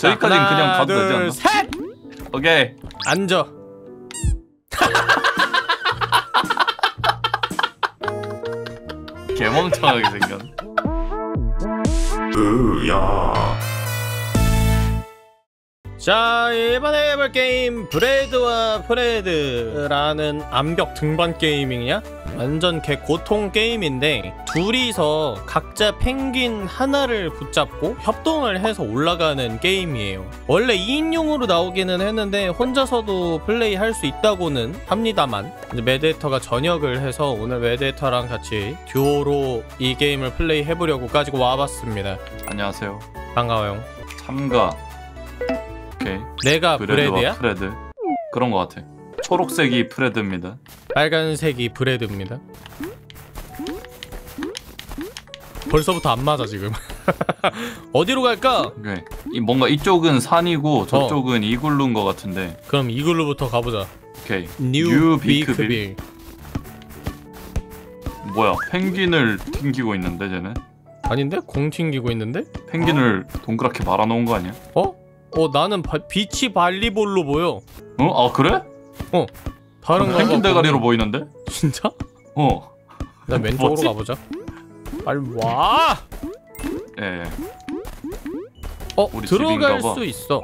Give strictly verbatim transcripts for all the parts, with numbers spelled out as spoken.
저기까지는 그냥 가도 되지 않나? 셋! 오케이. 앉아. 개멍청하게 생겼네. 으야. 자, 이번에 해볼 게임 브레드와 프레드라는 암벽 등반 게임이냐? 완전 개 고통 게임인데 둘이서 각자 펭귄 하나를 붙잡고 협동을 해서 올라가는 게임이에요. 원래 이인용으로 나오기는 했는데 혼자서도 플레이할 수 있다고는 합니다만 이제 메디에이터가 전역을 해서 오늘 메디에이터랑 같이 듀오로 이 게임을 플레이 해보려고 가지고 와봤습니다. 안녕하세요. 반가워요. 참가. 오케이. 내가 브레드와 브레드야? 프레드. 그런 거 같아. 초록색이 프레드입니다. 빨간색이 브레드입니다. 벌써부터 안 맞아 지금. 어디로 갈까? 오케이. 이 뭔가 이쪽은 산이고 저쪽은 어. 이글루인 거 같은데. 그럼 이글루부터 가보자. 오케이. 뉴 비크빌. 뭐야? 펭귄을 튕기고 있는데 쟤는? 아닌데? 공 튕기고 있는데? 펭귄을 어? 동그랗게 말아놓은 거 아니야? 어? 어 나는 바, 비치 발리볼로 보여. 어? 아 그래? 어. 다른 거 펭귄 대가리로 보이는데? 진짜? 어. 나 왼쪽으로 뭐지? 가보자. 빨리 와. 예. 어 들어갈 수 있어.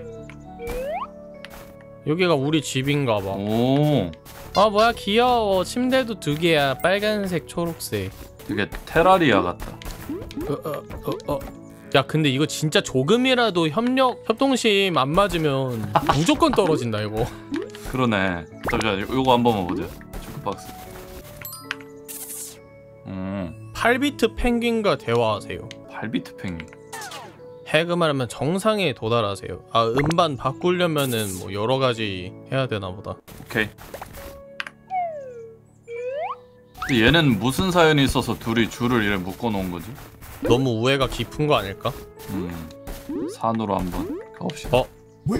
여기가 우리 집인가봐. 오. 아 뭐야 귀여워. 침대도 두 개야. 빨간색, 초록색. 되게 테라리아 같다. 어, 어, 어, 어. 야 근데 이거 진짜 조금이라도 협력 협동심 안 맞으면 무조건 떨어진다 이거. 그러네. 잠시만 요거 한 번만 보자. 주크박스. 음. 팔 비트 펭귄과 대화하세요. 팔 비트 펭귄. 해금하려면 정상에 도달하세요. 아 음반 바꾸려면은 뭐 여러 가지 해야 되나 보다. 오케이. 얘는 무슨 사연이 있어서 둘이 줄을 이렇게 묶어 놓은 거지? 너무 우애가 깊은 거 아닐까? 음. 산으로 한번 가봅시다. 어?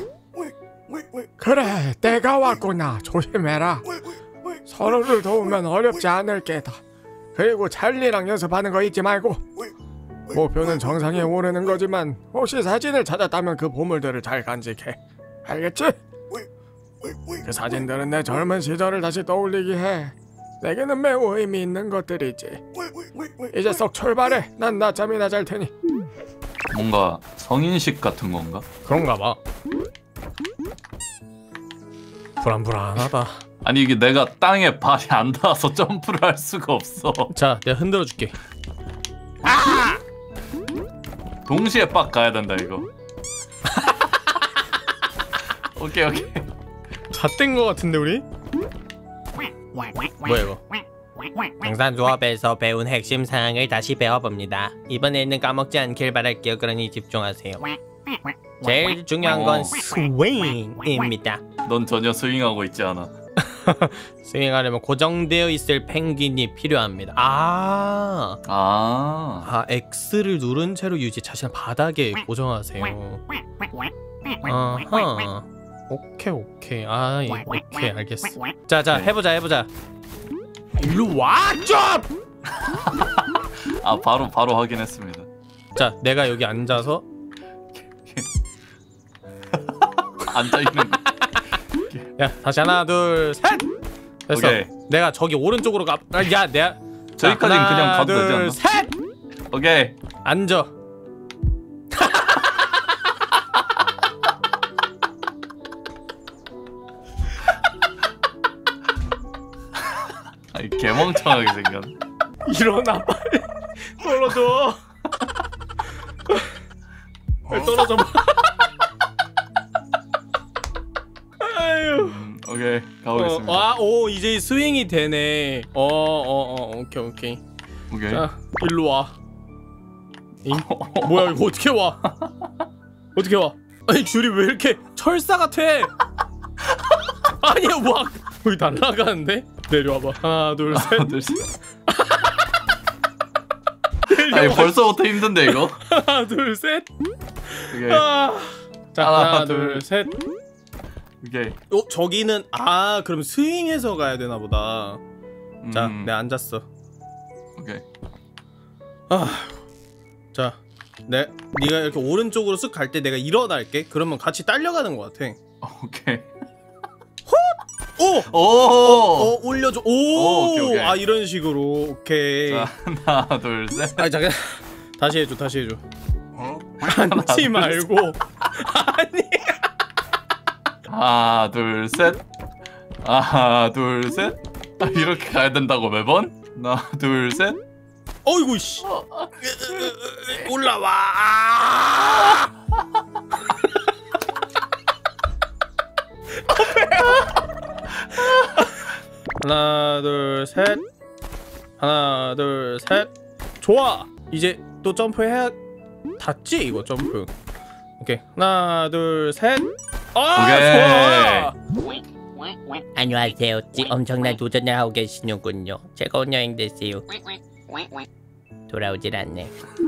그래, 때가 왔구나. 조심해라. 서로를 도우면 어렵지 않을 게다. 그리고 찰리랑 연습하는 거 잊지 말고. 목표는 정상에 오르는 거지만 혹시 사진을 찾았다면 그 보물들을 잘 간직해. 알겠지? 그 사진들은 내 젊은 시절을 다시 떠올리게 해. 내게는 매우 의미 있는 것들이지. 이제 썩 출발해. 난 낮잠이나 잘 테니. 뭔가 성인식 같은 건가? 그런가 봐. 불안불안하다. 아니 이게 내가 땅에 발이 안 닿아서 점프를 할 수가 없어. 자 내가 흔들어 줄게. 아! 동시에 빡 가야 된다 이거. 오케이 오케이. 잣된 거 같은데 우리? 뭐야 이거? 방산조합에서 배운 핵심 사항을 다시 배워봅니다. 이번에는 까먹지 않길 바랄게요. 그러니 집중하세요. 제일 중요한 건 스윙입니다. 넌 전혀 스윙하고 있지 않아. 스윙하려면 고정되어 있을 펭귄이 필요합니다. 아, 아, 아 X를 누른 채로 유지. 자신을 바닥에 고정하세요. 아하. 오케이 오케이. 아 예, 오케이 알겠어. 자자 해보자 해보자. 일로 와 좀. 아 바로 바로 확인했습니다. 자 내가 여기 앉아서 앉아 있는 거. 야 다시 하나 둘 셋. 됐어. 오케이. 내가 저기 오른쪽으로 가. 아, 야 내가 저기까지는 그냥 가도 되지 않나? 셋. 오케이. 앉아. 아니 개멍청하게 생겼네. 일어나 빨리. 떨어져. 빨리 떨어져 봐. 아유. 음, 오케이 가보겠습니다. 어, 아, 오 이제 스윙이 되네. 어, 어, 어, 오케이, 오케이. 오케이. 자, 일로 와. 잉? 뭐야 이거 어떻게 와? 어떻게 와? 아니 줄이 왜 이렇게 철사 같아? 아니야 와 거기 날아가는데? 내려와봐. 하나, 둘, 셋. 하나, 둘, 셋. 아니 벌써부터 힘든데 이거. 하나, 둘, 셋. 오케이. 아. 자, 하나, 하나, 둘, 둘, 셋. 오케이. 어, 저기는 아, 그럼 스윙해서 가야 되나 보다. 음. 자, 내가 앉았어. 오케이. 아, 자, 내 네가 이렇게 오른쪽으로 쓱 갈 때 내가 일어날게. 그러면 같이 딸려가는 것 같아. 오케이. 오! 오! 어, 올려줘. 오! 오, 오케이, 오케이. 아 이런 식으로. 오케이. 자, 하나, 둘, 셋. 아 잠깐. 다시 해줘. 다시 해줘. 앉지 말고. 아니. 하나, 둘, 셋. 하나, 둘, 셋. 아, 이렇게 가야 된다고 매번? 하나, 둘, 셋. 어이구 씨. 올라와. 하나 둘 셋. 하나 둘 셋. 좋아. 이제 또 점프해야 닿지 이거 점프. 오케이. 하나 둘 셋. 아 오케이. 좋아. 안녕하세요. 지 엄청난 도전을 하고 계시는군요. 즐거운 여행 되세요. 돌아오질 않네.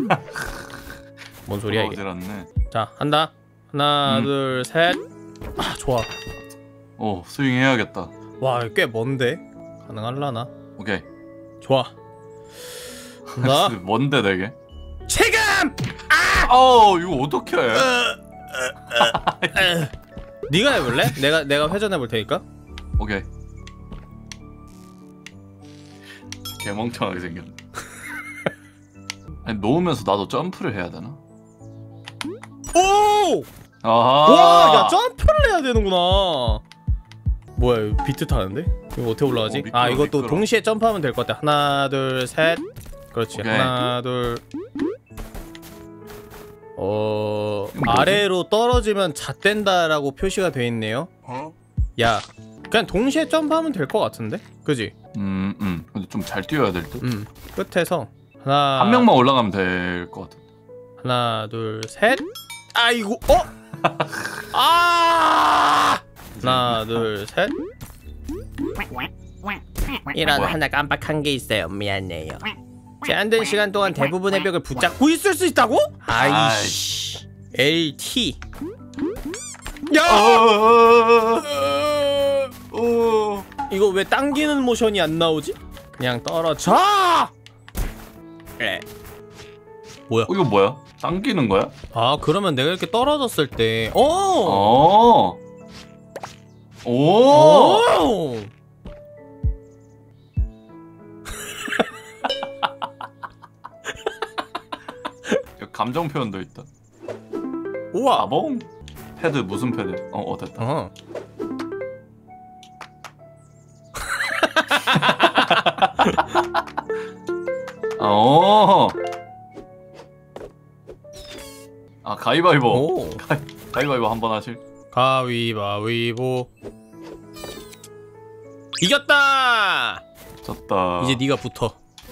뭔 소리야 이게? 어지럽네. 자 한다. 하나 음. 둘 셋. 아 좋아. 오, 스윙해야겠다. 와 꽤 먼데 가능할라나? 오케이. 좋아. 나 뭔데 되게? 지금. 어, 이거 어떻게 해? 네가 해볼래? 내가 내가 회전해 볼 테니까. 오케이. 개멍청하게 생겼네. 아니, 놓으면서 나도 점프를 해야 되나? 오! 아하. 와, 야 점프를 해야 되는구나. 뭐야, 이거 비트 타는데? 이거 어떻게 올라가지? 어, 미끄러워, 아, 이것도 미끄러워. 동시에 점프하면 될 것 같아. 하나, 둘, 셋. 그렇지. 오케이. 하나, 둘. 어, 이건 뭐지? 아래로 떨어지면 잣된다라고 표시가 돼 있네요. 야, 그냥 동시에 점프하면 될 것 같은데? 그지? 음, 음. 근데 좀 잘 뛰어야 될 듯. 음. 끝에서 하나, 한 명만 올라가면 될 것 같아. 하나, 둘, 셋. 아이고, 어? 아! 하나, 둘, 셋. 이런 뭐야? 하나 깜빡한 게 있어요. 미안해요. 제한된 시간 동안 대부분의 벽을 붙잡고 있을 수 있다고? 아이씨. 엘티. 어, 야! 어, 어. 이거 왜 당기는 모션이 안 나오지? 그냥 떨어져. 그래. 뭐야? 어, 이거 뭐야? 당기는 거야? 아, 그러면 내가 이렇게 떨어졌을 때, 어! 어. 오. 오! 여기 감정 표현도 있다. 우와. 아봉. 패드 무슨 패드? 어, 어 됐다. 어. 어. 아, 가위바위보. 오. 가위, 가위바위보 한번 하실? 가위바위보. 이겼다. 졌다. 이제 네가 붙어.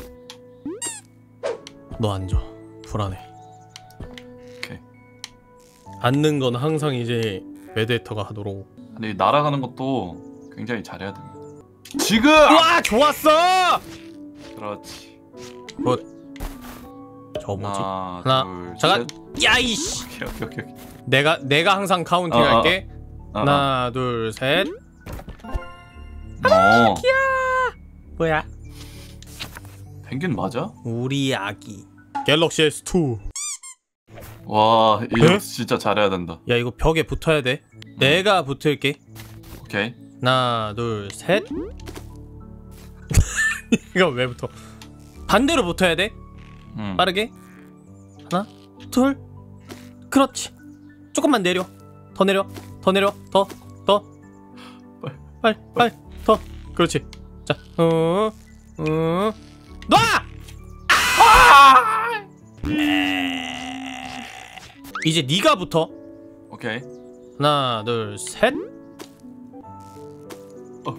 너 앉아. 불안해. 오케이. 앉는 건 항상 이제 메데이터가 하도록. 근데 날아가는 것도 굉장히 잘해야 됩니다. 지금! 와, 좋았어. 그렇지. 저 뭐지? 하나, 하나, 둘, 잠깐. 셋. 야이씨. 오케이, 오케이, 오케이. 오케이. 내가 내가 항상 카운팅 어, 어, 할게. 어, 하나, 둘, 셋. 어. 뭐야? 펭귄 맞아? 우리 아기. 갤럭시 에스 투. 와, 이거 에? 진짜 잘해야 된다. 야, 이거 벽에 붙어야 돼. 내가 붙을게. 오케이. 하나, 둘, 셋. 이거 왜 붙어? 반대로 붙어야 돼. 음. 빠르게. 하나, 둘. 그렇지. 조금만 내려. 더 내려. 더 내려. 더, 더. 빨리, 빨리, 빨리. 더. 그렇지. 자, 어, 어, 놔! 아! 이제 네가 붙어. 오케이. 하나, 둘, 셋. 어.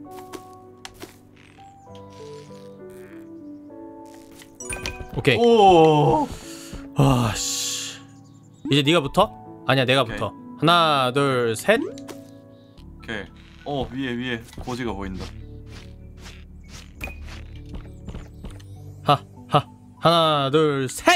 오케이. 오. 아, 씨. 이제 네가 붙어? 아니야, 내가 오케이. 붙어. 하나, 둘, 셋. 오케이. 어, 위에 위에 고지가 보인다. 하, 하. 하나, 둘, 셋.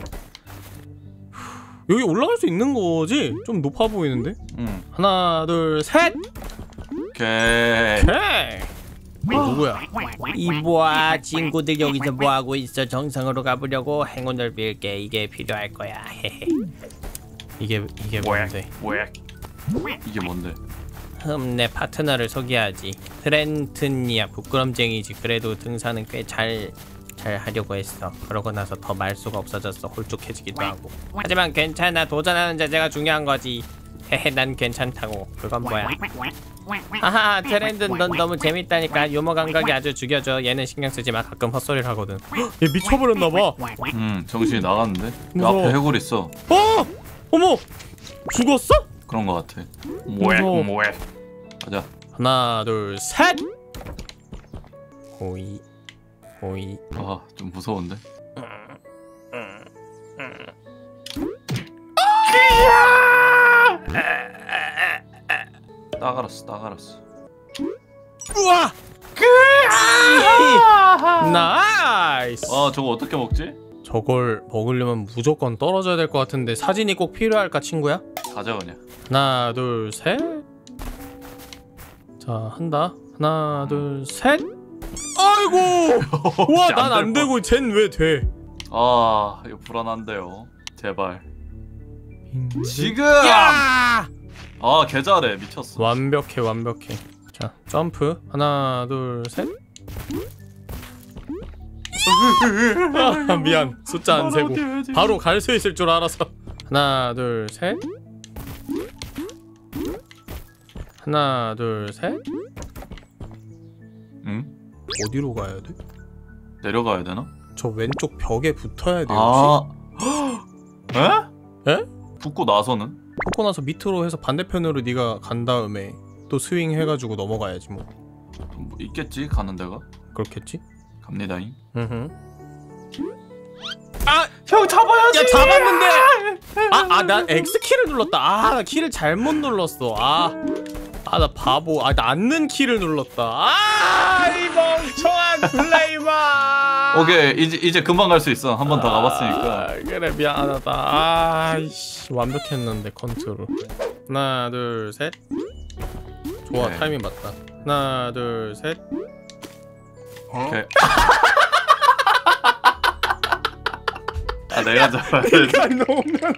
여기 올라갈 수 있는 거지? 좀 높아 보이는데? 음. 하나, 둘, 셋. 오케이. 오케이. 누구야? 이보아 친구들 여기서 뭐하고 있어? 정상으로 가보려고 행운을 빌게. 이게 필요할 거야. 헤헤. 이게 이게 뭔데? 뭐야? 이게 뭔데? 흠, 내 파트너를 소개하지. 트렌튼이야. 부끄럼쟁이지. 그래도 등산은 꽤 잘 잘 하려고 했어. 그러고 나서 더 말수가 없어졌어. 홀쭉해지기도 하고. 하지만 괜찮아. 도전하는 자세가 중요한 거지. 헤헤, 난 괜찮다고. 그건 뭐야? 하하, 트렌든 넌 너무 재밌다니까. 유머 감각이 아주 죽여줘. 얘는 신경 쓰지 마. 가끔 헛소리를 하거든. 얘 미쳐버렸나봐. 음 정신이 나갔는데? 야, 무서워. 앞에 해골 있어. 어! 어머! 죽었어? 그런 거 같아. 무서워. 뭐야? 가자. 하나 둘 셋! 호이 호이. 아 좀 무서운데? 딱 알았어, 딱 알았어. 우와! 나이스! 아 저거 어떻게 먹지? 저걸 먹으려면 무조건 떨어져야 될 것 같은데 사진이 꼭 필요할까 친구야? 가자 그냥. 하나 둘 셋. 자 한다. 하나 둘 셋. 아이고! 우와 진짜 난 안 안 될 되고 쟨 왜 돼? 아 이거 불안한데요. 제발. 지금. 야! 아 개잘해 미쳤어. 완벽해 완벽해. 자 점프 하나 둘 셋. 아, 미안 숫자 안 세고 바로 갈 수 있을 줄 알아서. 하나 둘 셋. 하나 둘 셋. 응? 어디로 가야 돼? 내려가야 되나? 저 왼쪽 벽에 붙어야 돼요 혹시? 아. 에? 에? 붙고 나서는? 붙고 나서 밑으로 해서 반대편으로 네가 간 다음에 또 스윙 해가지고 넘어가야지 뭐. 뭐 있겠지 가는 데가. 그렇겠지? 갑니다잉. 으흠. 아! 형 잡아야지! 야 잡았는데! 아, 아, 나 X키를 눌렀다. 아, 나 키를 잘못 눌렀어. 아, 아, 나 바보. 아, 나 앉는 키를 눌렀다. 아, 이 멍청한 플레이마. 오케이 이제 이제 금방 갈 수 있어. 한 번 더 가봤으니까. 아, 그래 미안하다. 아, 이씨, 완벽했는데 컨트롤. 하나, 둘, 셋. 좋아, 오케이. 타이밍 맞다. 하나, 둘, 셋. 오케이. 아 내가 잡아야 돼. 놓으면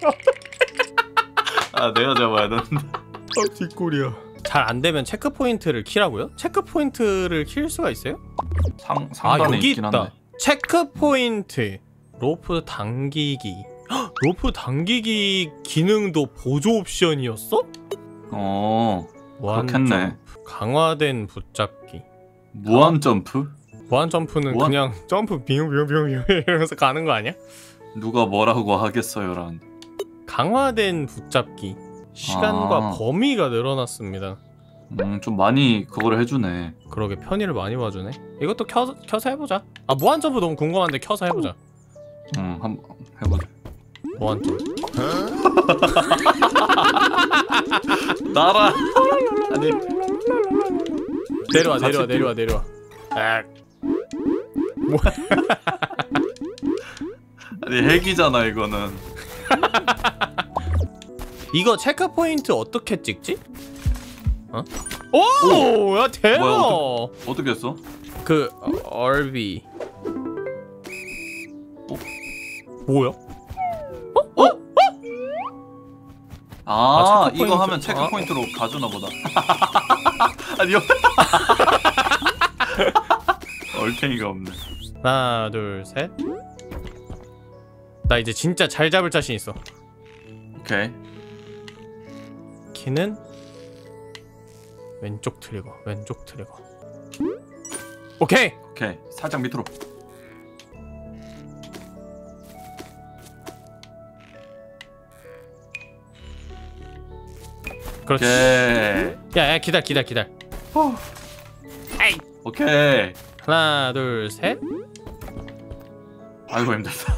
아 내가 잡아야 되는데. 어, 뒷골이야. 잘 안 되면 체크 포인트를 키라고요? 체크 포인트를 킬 수가 있어요? 상 아 상단에 여기 있긴 있다. 한데. 체크 포인트. 로프 당기기. 헉, 로프 당기기 기능도 보조 옵션이었어? 어 무한 그렇겠네. 점프. 강화된 붙잡기. 무한 점프? 무한 점프는 무한- 그냥 점프 빙빙빙빙 이러면서 가는 거 아니야? 누가 뭐라고 하겠어요란. 강화된 붙잡기. 시간과 아. 범위가 늘어났습니다. 음좀 많이 그거를 해주네. 그러게 편의를 많이 봐주네. 이것도 켜서, 켜서 해보자. 아 무한 점프 너무 궁금한데 켜서 해보자. 음 한번 해보자. 무한 점프. 나라. 아니 내려와 같이 내려와 내려와 내려와. 아, 아니 핵이잖아 이거는. 이거 체크 포인트 어떻게 찍지? 어? 오, 야 대박. 뭐야, 어떻게 했어? 그 어, 얼비. 어? 뭐야? 아, 아, 체크 이거 포인트. 하면 체크 아. 포인트로 가주나 보다. 아니 옆. 얼탱이가 없네. 하나 둘 셋. 나 이제 진짜 잘 잡을 자신 있어. 오케이. 키는 왼쪽 트리거, 왼쪽 트리거. 오케이. 오케이 살짝 밑으로. 그렇지. 오케이. 야야 기다려 기다려 기다려. 오케이. 하나 둘 셋. 아이고 힘들다.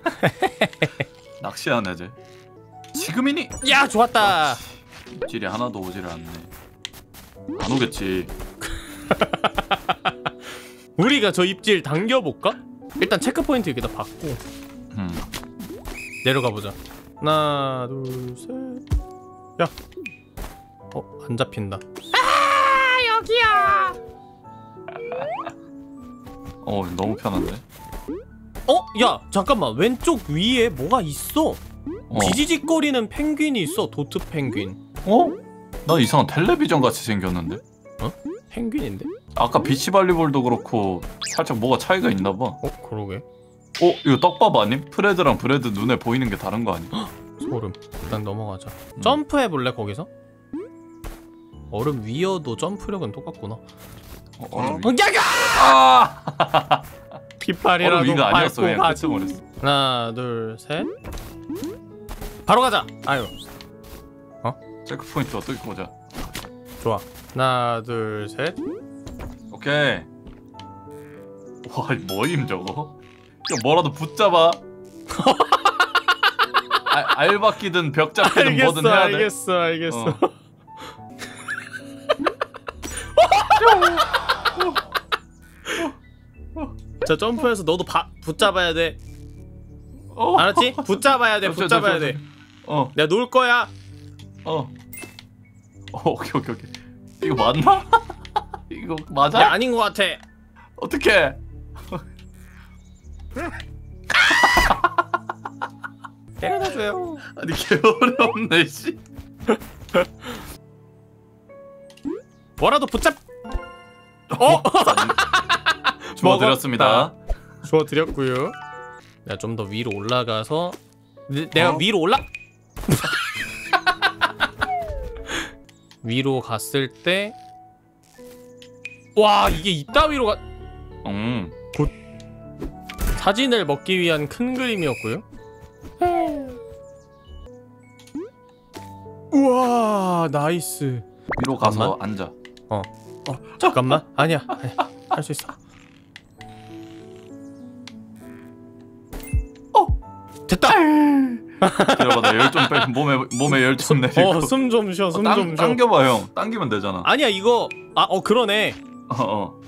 낚시하네 쟤. 지금이니? 야 좋았다. 입질이 하나도 오지를 않네. 안 오겠지. 우리가 저 입질 당겨볼까? 일단 체크 포인트 여기다 받고 음. 내려가 보자. 하나 둘 셋. 야. 어 안 잡힌다. 아 여기야. 어 너무 편한데. 어? 야 잠깐만 왼쪽 위에 뭐가 있어. 어. 지지직거리는 펭귄이 있어. 도트 펭귄. 어? 나 이상한 텔레비전 같이 생겼는데? 펭귄인데? 아까 비치발리볼도 그렇고 살짝 뭐가 차이가 있나봐. 어? 그러게. 어? 이거 떡밥 아님? 프레드랑 브레드 눈에 보이는 게 다른 거 아니? 소름. 일단 넘어가자. 음. 점프해볼래 거기서? 얼음 위여도 점프력은 똑같구나. 어, 얼음 위. 어, 야야! 아! 깃발이라도 얼음 위가 아니었어. 밟고 그냥 가지. 끝을 모르겠어. 하나 둘 셋. 바로 가자. 아유 체크포인트 어떻게 보자. 좋아. 하나 둘 셋. 오케이. 와 뭐임 저거? 그냥 뭐라도 붙잡아. 아, 알바끼든 벽 잡기든 뭐든 알겠어 해야 돼. 알겠어 알겠어. 어. 자 점프해서 너도 바, 붙잡아야 돼. 어. 알았지? 붙잡아야 돼. 잠시만, 붙잡아야 잠시만, 돼. 어. 내가 놓을 거야. 어. 어 오케이 오케이 오케이. 이거 맞나? 이거 맞아? 야 아닌 거 같아. 어떡해? 때려다 줘요. 아니 개 어렵네 씨. 뭐라도 붙잡. 어? 주워드렸습니다. 주워 드렸고요. 내가 좀 더 위로 올라가서 내, 내가 어? 위로 올라 위로 갔을 때 와 이게 이따위로 가 음. 사진을 먹기 위한 큰 그림이었고요. 우와 나이스. 위로 가서 잠깐만. 앉아. 어 잠깐만 아니야 할 수 있어. 어 됐다. 기다려봐 나 열 좀 빼. 몸에 몸에 열 좀 내리고. 어 숨 좀 쉬어 숨 좀 쉬어. 당겨봐 형. 당기면 되잖아. 아니야 이거 아 어 그러네. 어 어.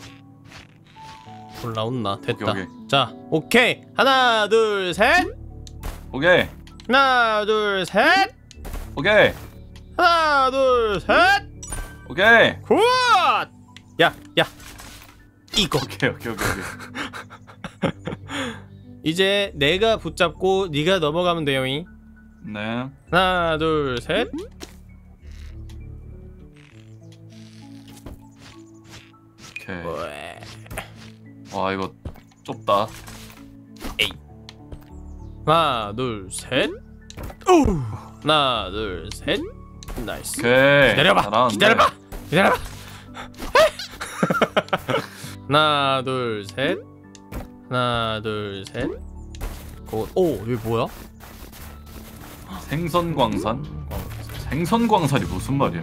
올라온나 됐다. 오케이, 자 오케이 하나 둘 셋. 오케이 하나 둘 셋. 오케이 하나 둘 셋. 오케이 굿. 야야 이거 오케이 오케이 오케이 오케이. 이제 내가 붙잡고 네가 넘어가면 돼요잉. 네. 하나 둘 셋. 오케이. 와 이거 좁다. 하나 둘 셋. 오. 하나 둘 셋. 나이스. 오케이. 기다려봐. 잘하는데. 기다려봐. 기다려봐. 하나 둘 셋. 하나 둘 셋. 굿. 오 여기 뭐야? 생선광산? 생선광산이 무슨 말이야?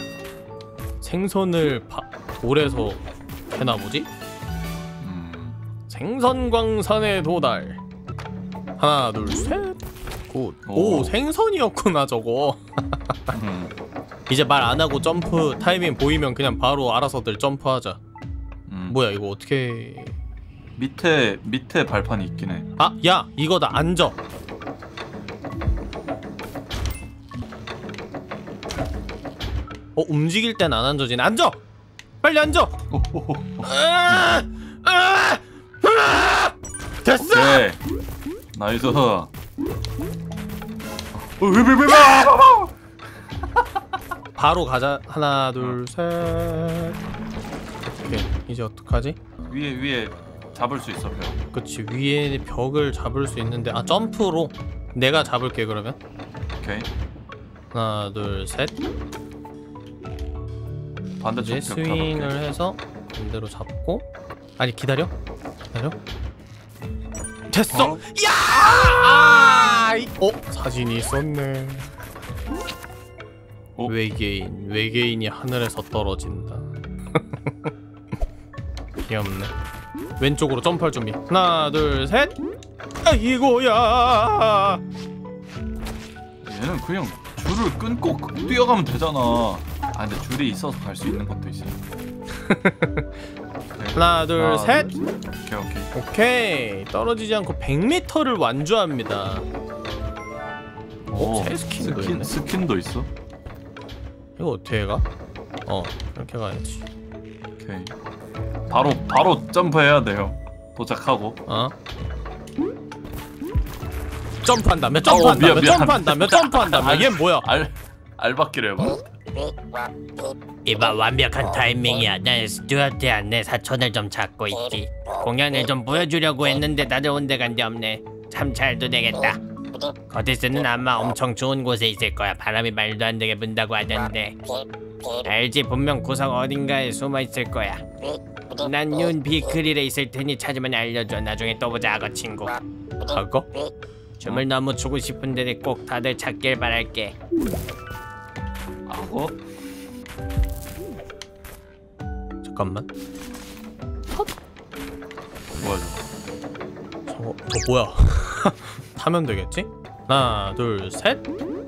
생선을 바, 돌에서 해나 보지? 음. 생선광산에 도달. 하나 둘 셋. 굿. 오, 오. 생선이었구나 저거. 음. 이제 말 안 하고 점프 타이밍 보이면 그냥 바로 알아서들 점프하자. 음. 뭐야 이거 어떻게? 밑에 밑에 발판이 있긴 해. 아, 야 이거다 앉아. 어 움직일 땐 안 앉아지네. 앉아. 빨리 앉아. 오호호. 아, 아, 아, 됐어. 오케이. 나이스. 어, 바로 가자. 하나 둘 셋. 오케이 이제 어떡하지? 위에 위에 잡을 수 있어 벽. 그치 위에 벽을 잡을 수 있는데 아 점프로 내가 잡을게 그러면. 오케이. 하나 둘 셋. 반대쪽 이제 벽 스윙을 가볼게. 해서 반대로 잡고 아니 기다려 기다려 됐어. 어? 야! 아! 이- 어 사진이 있었네. 어? 외계인 외계인이 하늘에서 떨어진다. 귀엽네. 왼쪽으로 점프할 준비. 하나 둘 셋. 아이고야. 얘는 그냥 줄을 끊고 뛰어가면 되잖아. 아 근데 줄이 있어서 갈 수 있는 것도 있어. 하나 둘 하나, 셋. 둘, 오케이 오케이. 오케이 떨어지지 않고 백 미터를 완주합니다. 오, 새 스킨도 스킨 있네. 스킨도 있어. 이거 어떻게 가? 어 이렇게 가야지. 오케이. 바로 바로 점프해야 돼요. 도착하고. 어. 점프한 다음에 점프한 어, 미안, 다음에 미안. 점프한 다음에 점프한 다음에 얘 뭐야? 알 알바끼를 해봐. 이봐 완벽한 타이밍이야. 난 스튜어트 안내 사촌을 좀 찾고 있지. 공연을 좀 보여주려고 했는데 다들 온데간데 없네. 참 잘도 되겠다. 거디스는 아마 엄청 좋은 곳에 있을 거야. 바람이 말도 안 되게 분다고 하던데. 알지? 분명 구석 어딘가에 숨어 있을 거야. 난 윤 비크릴에 있을 테니 찾으면 알려줘. 나중에 또 보자 악어 친구. 악어? 춤을 너무 추고 싶은데 꼭 다들 찾길 바랄게. 하고. 잠깐만. 뭐야 저거? 저거 저 뭐야? 타면 되겠지? 하나, 둘, 셋.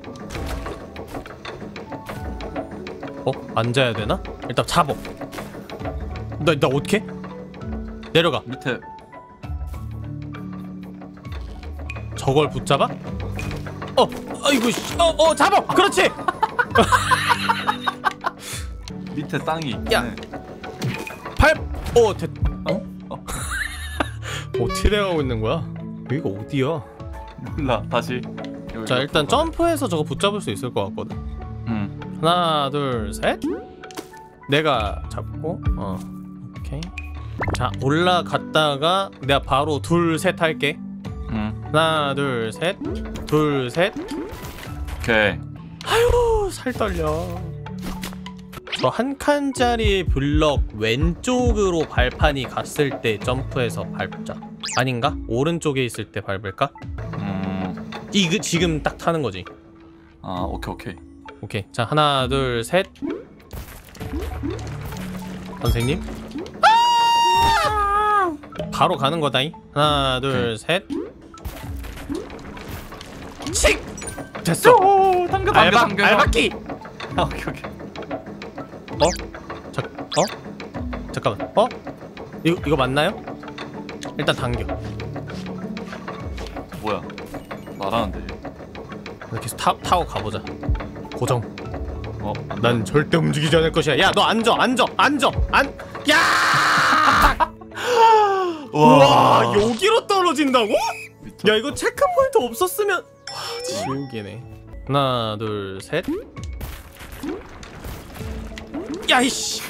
어? 앉아야 되나? 일단 잡어. 나, 나 어떻게? 내려가. 밑에 저걸 붙잡아? 어, 아이고, 씨. 어, 어, 잡어. 그렇지. 밑에 땅이 있네. 야. 발. 어, 됐. 어? 어. 어떻게 돼가고 있는 거야? 여기가 어디야? 몰라. 다시. 여기 자, 일단 점프해서 저거 붙잡을 수 있을 것 같거든. 응. 하나, 둘, 셋. 내가 잡고, 어, 오케이. 자, 올라갔다가 내가 바로 둘, 셋 할게. 응. 하나, 둘, 셋. 둘, 셋. 오케이. 아유, 살 떨려. 저 한 칸짜리 블럭 왼쪽으로 발판이 갔을 때 점프해서 밟자. 아닌가? 오른쪽에 있을 때 밟을까? 음. 이거 지금 딱 타는 거지. 아 오케이 오케이. 오케이. 자, 하나, 둘, 셋. 선생님. 바로 가는 거다잉. 하나, 둘, 셋. 칙! 됐어. 오, 당겨 당겨 알바, 당겨. 알바끼. 오케이 오케이. 어? 자, 어? 잠깐만. 어? 이거 이거 맞나요? 일단 당겨. 뭐야? 말하는데. 이렇게 해서 타, 타고 가보자. 고정. 어? 난 절대 움직이지 않을 것이야. 야, 너 앉아, 앉아, 앉아, 안. 야! 와, 여기로 떨어진다고? 미쳤다. 야, 이거 체크 포인트 없었으면 와, 지옥이네. 하나, 둘, 셋. 야, 이씨.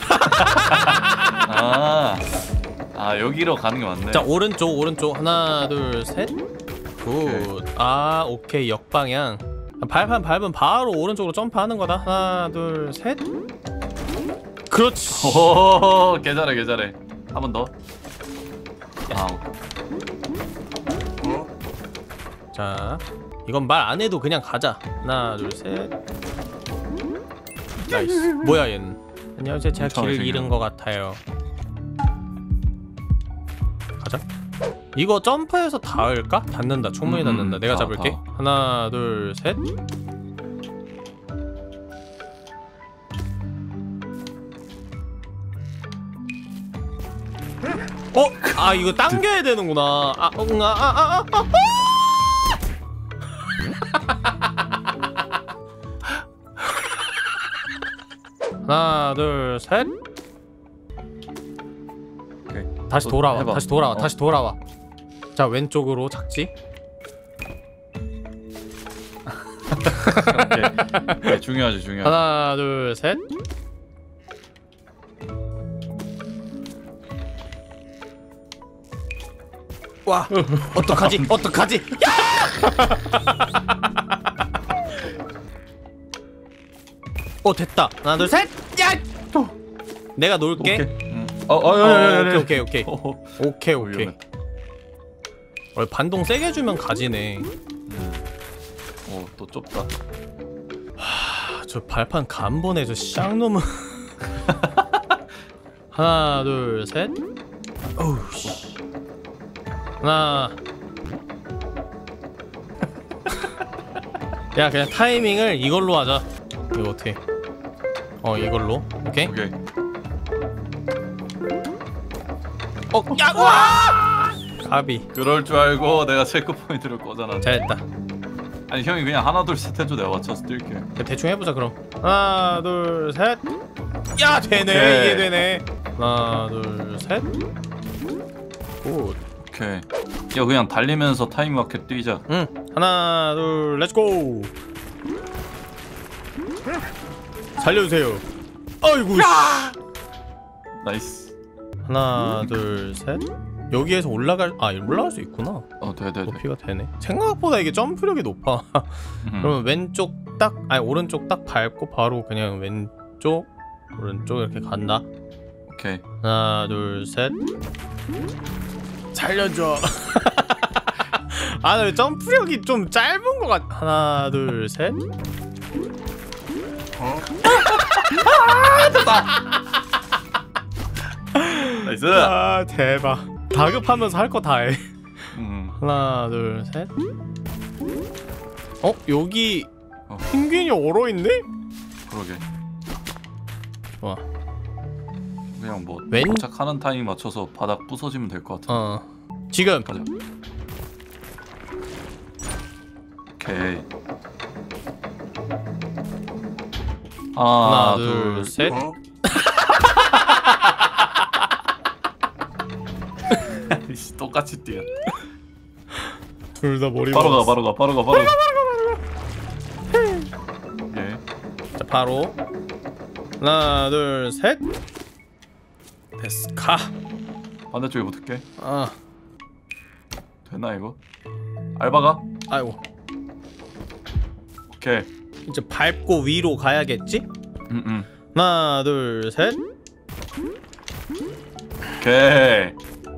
아. 아 여기로 가는 게 맞네. 자, 오른쪽, 오른쪽. 하나, 둘, 셋. 굿. 아, 오케이. 역방향. 발판 밟으면 바로 오른쪽으로 점프하는 거다. 하나, 둘, 셋. 그렇지. 오, 개 잘해 개 잘해. 한 번 더. 아, 오케이. 자, 이건 말 안 해도 그냥 가자. 하나, 둘, 셋. 나이스. 뭐야 얘는? 안녕하세요. 제가 엄청 길을 생겼네. 잃은 것 같아요. 가자. 이거 점프해서 닿을까? 닿는다. 충분히 음, 닿는다. 내가 닿아, 잡을게. 닿아. 하나, 둘, 셋. 어? 아, 이거 당겨야 되는구나. 아, 응, 아, 아, 아, 아, 아. 하나, 둘, 셋. 오케이. 다시 또 돌아와. 해봐. 다시 돌아와. 어. 다시 돌아와. 자, 왼쪽으로 착지. 오케이. 오케이. 중요하지 중요하지. 하나, 둘, 셋. 와, 어떡하지? 어떡하지? 야! 어, 됐다. 하나, 둘, 셋. 야! 내가 놓을게. 오케이. 응. 어, 어, 어, 어, 어, 오케이, 오케이, 오케이. 어, 어. 오케이, 오케이. 위험해. 어, 반동 세게 해주면 가지네. 어, 또 좁다. 아, 저 발판 간번에 저 쌍놈은. 하나, 둘, 셋. 어우 씨. 하나. 야, 그냥 타이밍을 이걸로 하자. 이거 어떻게? 어, 이걸로. 오케이. 오케이. 어, 야, 와! 가비. 그럴 줄 알고 내가 체크 포인트를 꽂아놨. 잘했다. 아니 형이 그냥 하나 둘 셋 해줘 내가 맞춰서 뛸게. 야, 대충 해보자 그럼. 하나, 둘, 셋. 야, 되네. 오케이. 이게 되네. 하나, 둘, 셋. 굿. 오케이. 이거 그냥 달리면서 타임마켓 뛰자. 응. 하나 둘 렛츠고. 살려주세요. 아이고. 나이스. 하나 둘 셋. 여기에서 올라갈 아 올라갈 수 있구나. 어 돼 돼 돼. 높이가 되네. 생각보다 이게 점프력이 높아. 음. 그러면 왼쪽 딱 아니 오른쪽 딱 밟고 바로 그냥 왼쪽 오른쪽 이렇게 간다. 오케이. 하나 둘 셋. 살려줘. 아, 나 점프력이 좀 짧은 것 같. 하나 둘 셋. 나이스. 아 대박. 다급하면서 할 거 다 해. 음. 하나 둘 셋. 어 여기 어. 펭귄이 얼어있네? 그러게. 좋아. 그냥 뭐 왼- 도착하는 타임 맞춰서 바닥 부서지면 될 것 같아. 어 지금 가자. 오케이. 하나, 하나 둘 셋. 씨, 똑같이 뛰어. 둘 다 머리 바로 가, 맞았어. 바로 가, 바로 가, 바로 가. 오케이. 자 바로 하나 둘 셋. 됐어 가. 반대쪽에 붙을게. 아 되나 이거? 알바가? 아이고 오케이. 이제 밟고 위로 가야겠지? 음, 음. 하나 둘 셋. 오케이.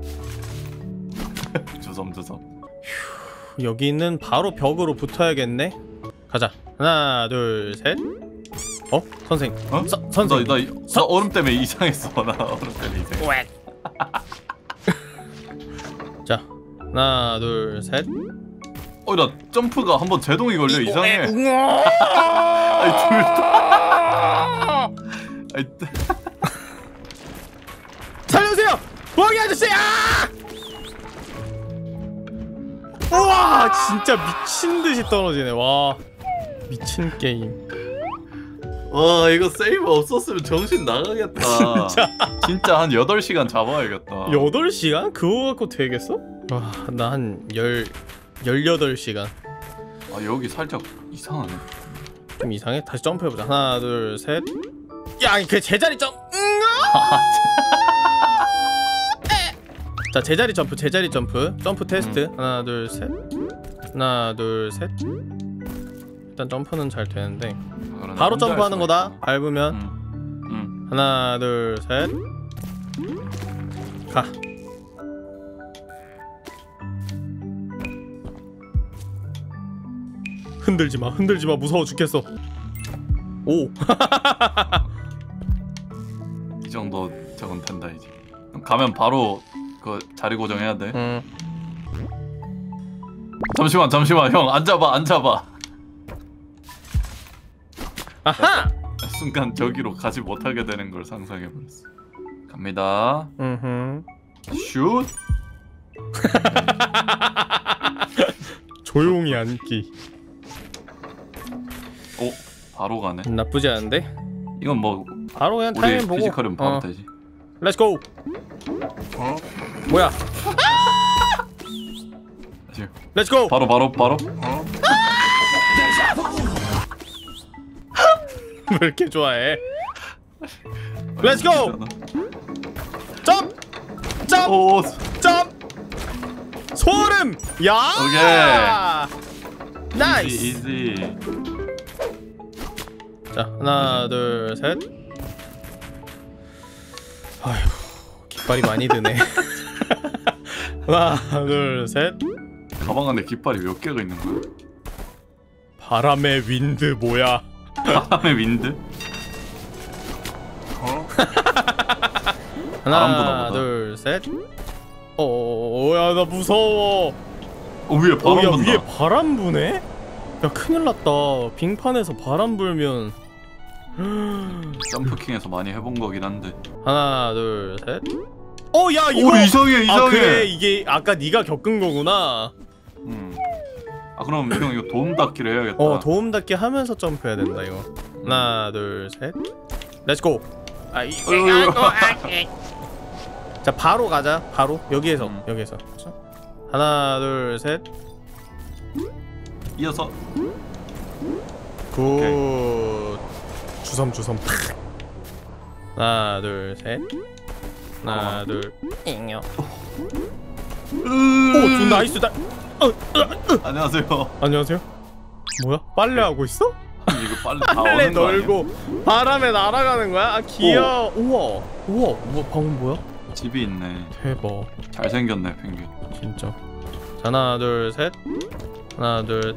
주섬주섬. 여기는 바로 벽으로 붙어야겠네. 가자. 하나 둘 셋. 어? 선생. 어? 서, 선생. 나, 나, 나 얼음 때문에 이상했어. 나 얼음 때문에 이상해. 자 하나 둘 셋. 어, 나 점프가 한번 제동이 걸려. 이상해. 아니, 둘 다. 아니, 살려주세요! 부엉이 아저씨! 아! 우와 진짜 미친듯이 떨어지네. 와 미친 게임. 와, 이거 세이브 없었으면 정신 나가겠다. 진짜 진짜 한 여덟 시간 잡아야겠다. 여덟 시간? 그거 갖고 되겠어? 와나 한 열 열여덟 시간. 아, 여기 살짝 이상하네. 좀 이상해? 다시 점프해보자. 하나 둘 셋. 야 그 제자리 점. 자 제자리 점프 제자리 점프 점프 테스트. 음. 하나 둘 셋. 하나 둘 셋. 일단 점프는 잘 되는데 그러네. 바로 혼자 할 점프하는 수가 거다. 있구나. 밟으면. 음. 음. 하나 둘 셋. 가. 흔들지 마 흔들지 마 무서워 죽겠어. 오. 이 정도 적은 된다 이제. 가면 바로 그 자리 고정해야 돼. 음. 잠시만, 잠시만, 형 앉아봐, 앉아봐. 아하. 순간 저기로 가지 못하게 되는 걸 상상해버렸어. 갑니다. 음. 슛. 조용히 앉기. 오, 바로 가네. 나쁘지 않은데? 이건 뭐 바로 그냥 우리 타임 보고. 피지컬은 바로 어. 되지. 렛츠고. 뭐야? 다시. 렛츠고. 바로, 바로, 바로. 왜 이렇게 좋아해? 렛츠고. 점. 점. 오, 점. 소름. 야. 오케이. 나이스. 이지, 이지. 자 하나 둘 셋. 아휴 깃발이 많이 드네. 하나 둘 셋. 가방 안에 깃발이 몇 개가 있는 거야? 바람의 윈드 뭐야? 바람의 윈드? 바람 부나 하나 보다. 둘 셋. 어야 나 무서워. 어, 위에 바람 어, 야 분다. 위에 바람 부네? 야 큰일 났다. 빙판에서 바람 불면. 점프킹에서 많이 해본 거긴 한데. 하나 둘 셋. 어야 이거. 오, 이상해, 이상해. 아 그래 이게 아까 네가 겪은 거구나. 음. 아, 그럼 형 이거 도움 닫기를 해야겠다. 어 도움 닫기 하면서 점프해야 된다 이거. 하나 둘 셋. 렛츠고. 아, 이, 어이구. 자 바로 가자. 바로 여기에서 음. 여기에서. 하나 둘 셋. 이어서 굿. 주섬 주섬. 하나 둘 셋. 하나 둘. 잉여. 오, 좀 나이스. 나. 어, 어, 어. 안녕하세요. 안녕하세요. 뭐야? 빨래 하고 있어? 이거 빨리 다 빨래 오는 거 아니야? 널고 바람에 날아가는 거야? 아 귀여워. 우와. 우와. 우와 방금 뭐야? 집이 있네. 대박. 잘생겼네 펭귄. 진짜. 하나 둘 셋. 하나 둘.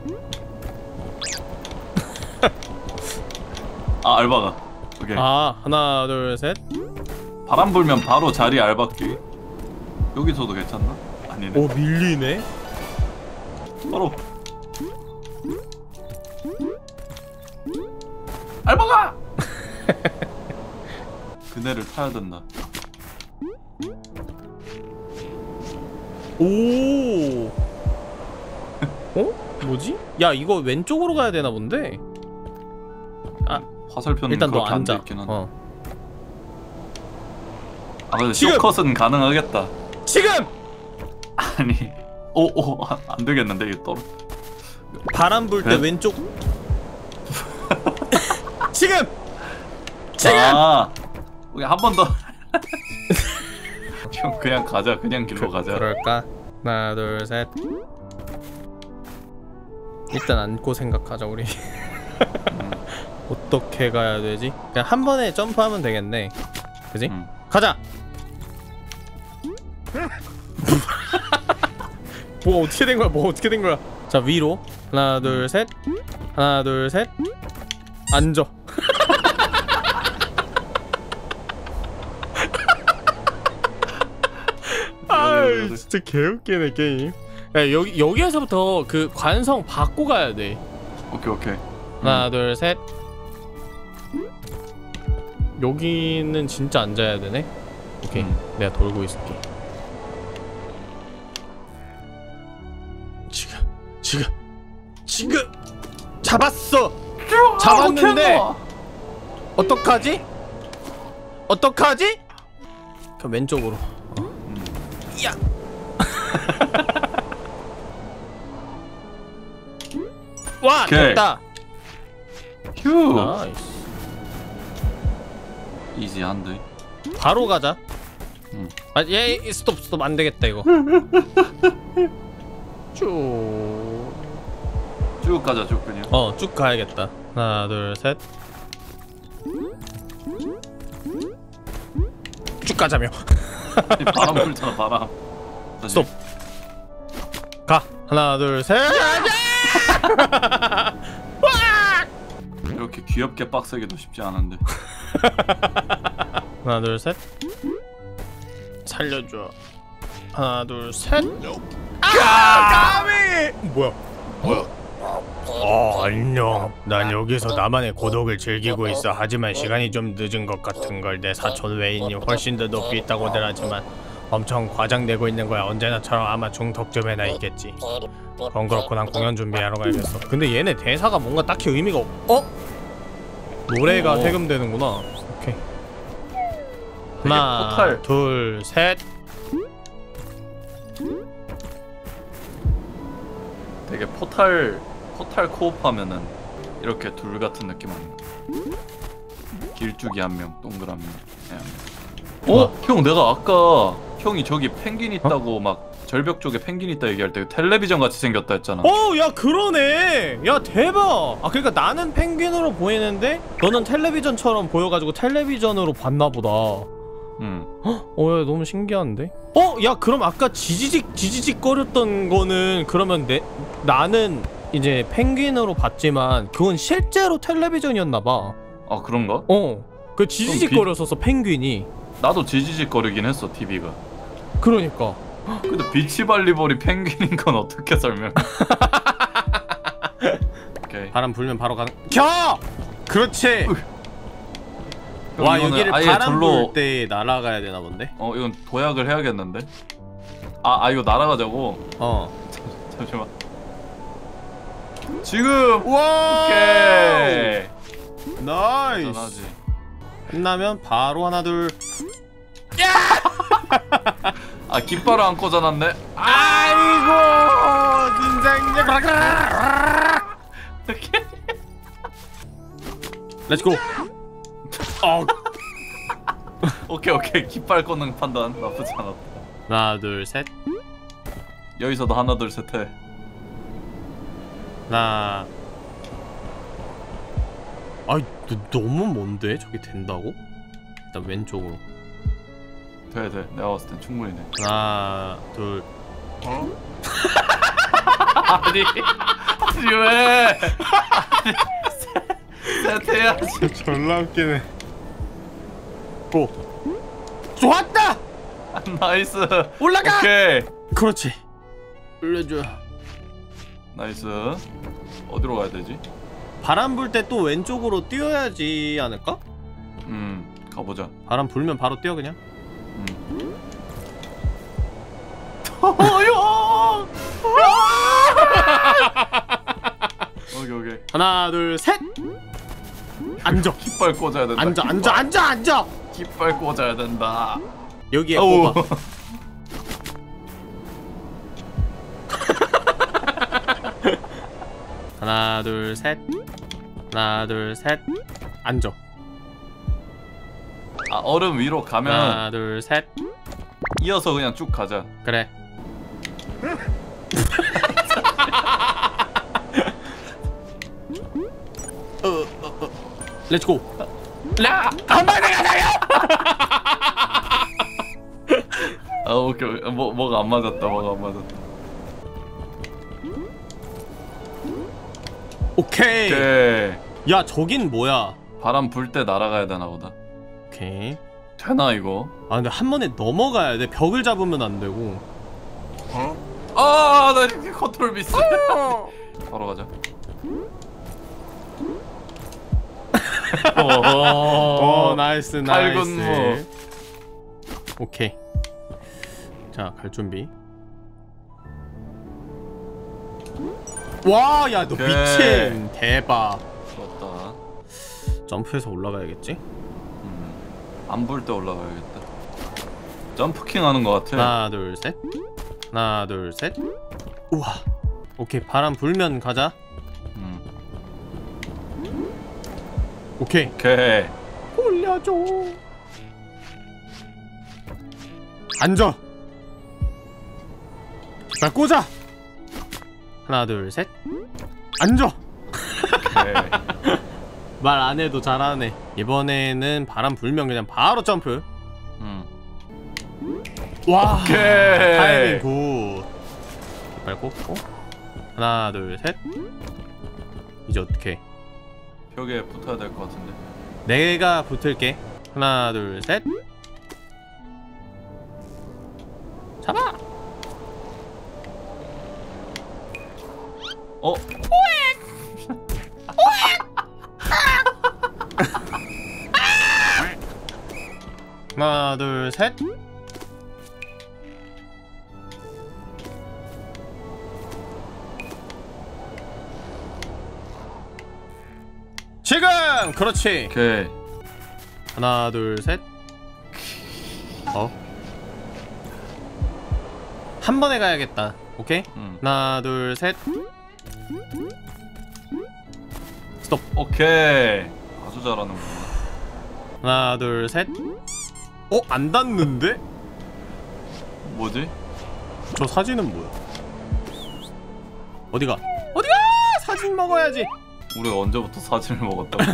아 알바가. 오케이. 아 하나 둘 셋. 바람 불면 바로 자리 알바끼. 여기서도 괜찮나? 아니네. 오 밀리네. 바로. 알바가. 그네를 타야 된다. 오. 어? 뭐지? 야 이거 왼쪽으로 가야 되나 본데. 아 화살표는 일단 너 그렇게 안 돼 앉아. 있긴 한데. 어. 아 근데 지금! 쇼컷은 가능하겠다. 지금 아니. 오오 안 되겠는데 이거 떨어. 바람 불 때 네? 왼쪽. 지금 지금. 아. 우리 한 번 더. 형 그냥 가자. 그냥 길로 가자. 그럴까? 하나 둘 셋. 일단 앉고 생각하자 우리. 음. 어떻게 가야 되지? 그냥 한 번에 점프하면 되겠네. 그지? 음. 가자. 뭐 어떻게 된 거야? 뭐 어떻게 된 거야? 자 위로 하나 둘 셋. 하나 둘 셋. 앉아. 아이 진짜 개웃기네 게임. 야 여기 여기에서부터 그 관성 받고 가야 돼. 오케이 오케이. 하나 둘 셋. 여기는 진짜 앉아야 되네. 오케이 음. 내가 돌고 있을게. 지금 지금 지금 잡았어. 잡았는데 어떡하지? 어떡하지? 그 왼쪽으로. 음. 야. 와 오케이. 됐다. 휴. 나이스. 이지한데. 바로 가자. 음. 아, 예, 스톱 스톱 안 되겠다 이거. 쭉. 쭉 가자 쭉 그냥. 어, 쭉 가야겠다. 하나, 둘, 셋. 쭉 가자며. 바람 불잖아 바람. 다시. 스톱. 가. 하나, 둘, 셋. 이렇게 귀엽게 빡세게도 쉽지 않은데. 하나, 둘, 셋. 살려줘. 하나, 둘, 셋. 아! 까비! 뭐야? 뭐야? 어, 안녕. 난 여기서 나만의 고독을 즐기고 있어. 하지만 시간이 좀 늦은 것 같은 걸. 내 사촌 웨인이 훨씬 더 높이 있다고들 하지만 엄청 과장되고 있는 거야. 언제나처럼 아마 중턱쯤에나 있겠지. 그럼 그렇고 난 공연 준비하러 가야겠어. 근데 얘네 대사가 뭔가 딱히 의미가 없... 어? 노래가 오. 세금되는구나. 오케이. 하나, 포탈. 둘, 셋. 되게 포탈 포탈 코옵하면은 이렇게 둘 같은 느낌 아닌가? 길쭉이 한 명, 동그란 명. 네, 어? 형 내가 아까 형이 저기 펭귄 있다고 막 절벽 쪽에 펭귄 있다 얘기할 때 텔레비전 같이 생겼다 했잖아. 어, 야 그러네. 야 대박. 아 그러니까 나는 펭귄으로 보이는데 너는 텔레비전처럼 보여가지고 텔레비전으로 봤나 보다. 응. 어, 야 너무 신기한데. 어, 야 그럼 아까 지지직 지지직 거렸던 거는 그러면 내 나는 이제 펭귄으로 봤지만 그건 실제로 텔레비전이었나 봐. 아 그런가? 어, 그 지지직 비- 거렸어서 펭귄이. 나도 지지직거리긴 했어 티비가. 그러니까. 근데 비치발리볼이 펭귄인 건 어떻게 설명? 오케이. 바람 불면 바로 가는. 켜! 그렇지. 형, 와 이거는 여기를 아예 바람 절로- 불 때 날아가야 되나 본데. 어 이건 도약을 해야겠는데? 아, 아 이거 날아가자고? 어. 잠시만. 지금! 와. 오케이! 나이스. 대단하지. 끝나면 바로 하나 둘. 아 깃발을 안 꽂아놨네. 아이고 인생. 이렇게. 렛츠고. 어. 오케이 오케이 깃발 꽂는 판단 나쁘지 않았다. 하나 둘 셋. 여기서도 하나 둘 셋 해. 하나. 아이 너, 너무 먼데? 저게 된다고? 일단 왼쪽으로. 돼 돼. 내가 봤을 땐 충분히 돼. 하나 둘. 아니 아니 왜? 세트해야지. 졸라 웃기네. 고. 좋았다. 나이스. 올라가. 오케이. 그렇지. 올려줘. 나이스. 어디로 가야 되지? 바람 불 때 또 왼쪽으로 뛰어야지 않을까? 음 가보자. 바람 불면 바로 뛰어 그냥. 음. 어여. 오케이 오케이. 하나 둘 셋. 앉아. 깃발 꽂아야 된다. 앉아 앉아 앉아 앉아. 깃발 꽂아야 된다. 여기에 어우. 꼽아. 하나 둘 셋. 하나 둘 셋. 앉아. 아 얼음 위로 가면 하나 둘 셋. 이어서 그냥 쭉 가자. 그래. 어, 어, 어. 렛츠고. 라! 한 번에 가자요! 아 오케이 오케이. 뭐 뭐가 안 맞았다. 뭐가 안 맞았다. 오케이. 오케이. 야 저긴 뭐야? 바람 불 때 날아가야 되나 보다. 오케이. 되나 이거? 아 근데 한 번에 넘어가야 돼. 벽을 잡으면 안 되고. 아, 나 이렇게 컨트롤 미스. 바로 가자. 어, 오, 나이스 나이스. 칼군무. 오케이. 자, 갈 준비. 와, 야, 너 오케이. 미친. 대박. 좋았다. 점프해서 올라가야겠지? 음, 안 불 때 올라가야겠다. 점프킹 하는 것 같아. 하나, 둘, 셋. 하나, 둘, 셋. 우와. 오케이, 바람 불면 가자. 음. 오케이. 오케이. 올려줘. 앉아. 자, 꽂아. 하나, 둘, 셋. 앉아. 오케이. 말 안 해도 잘하네. 이번에는 바람 불면 그냥 바로 점프. 음. 와. 오케이. 타이밍 굿. 깃발 꽂고. 하나, 둘, 셋. 이제 어떻게? 벽에 붙어야 될 것 같은데. 내가 붙을게. 하나, 둘, 셋. 잡아. 어? 하나, 둘, 셋. 지금! 그렇지. 오케이. 하나, 둘, 셋. 어? 한 번에 가야겠다. 오케이? 음. 하나, 둘, 셋. 스톱. 오케이. 아주 잘하는구나. 하나, 둘, 셋. 어? 안 닿는데? 뭐지? 저 사진은 뭐야? 어디가? 어디가? 사진 먹어야지. 우리가 언제부터 사진을 먹었다고?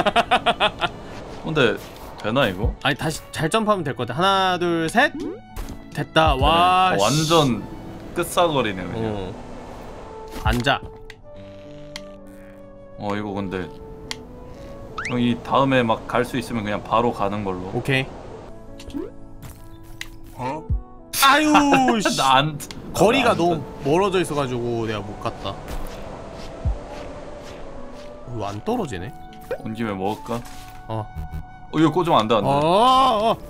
근데 되나 이거? 아니 다시 잘 점프하면 될 것 같아. 하나, 둘, 셋. 됐다. 와. 어, 완전 끝사거리네 그냥. 어. 앉아. 어 이거 근데 형 이 다음에 막 갈 수 있으면 그냥 바로 가는 걸로. 오케이. 아유. 씨. 나안 거리가 너무 멀어져 있어가지고 내가 못 갔다. 이거 안 떨어지네. 온 김에 먹을까? 어. 어 이거 꽂으면 안 돼, 안 돼. 어. 어.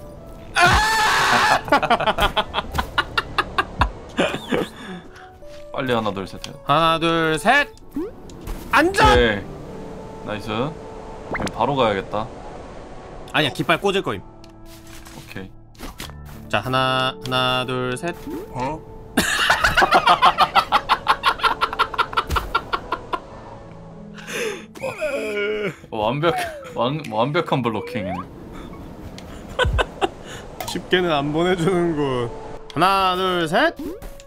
빨리 하나 둘 셋 해. 하나, 둘, 셋. 앉아. 네. 나이스. 그럼 바로 가야겠다. 아니야, 깃발 꽂을 거임. 오케이. 자 하나 하나 둘 셋. 어? 완벽 완, 완벽한 블로킹이네. 쉽게는 안 보내주는군. 하나 둘 셋.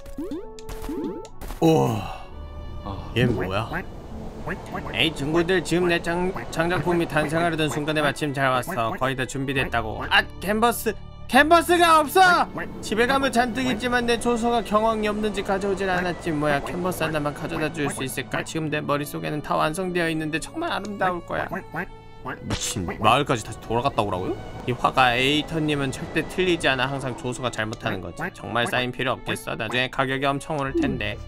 오. 아, 얘 뭐야? 에이 친구들 지금 내 장, 장작품이 탄생하려던 순간에 마침 잘 왔어. 거의 다 준비됐다고. 아 캔버스 캔버스가 없어! 집에 가면 잔뜩 있지만 내 조서가 경황이 없는지 가져오질 않았지. 뭐야 캔버스 하나만 가져다 줄 수 있을까? 지금 내 머릿속에는 다 완성되어 있는데 정말 아름다울 거야. 미친 마을까지 다시 돌아갔다 오라고요? 이 화가 에이터님은 절대 틀리지 않아. 항상 조수가 잘못하는 거지. 정말 사인 필요 없겠어. 나중에 가격이 엄청 오를 텐데.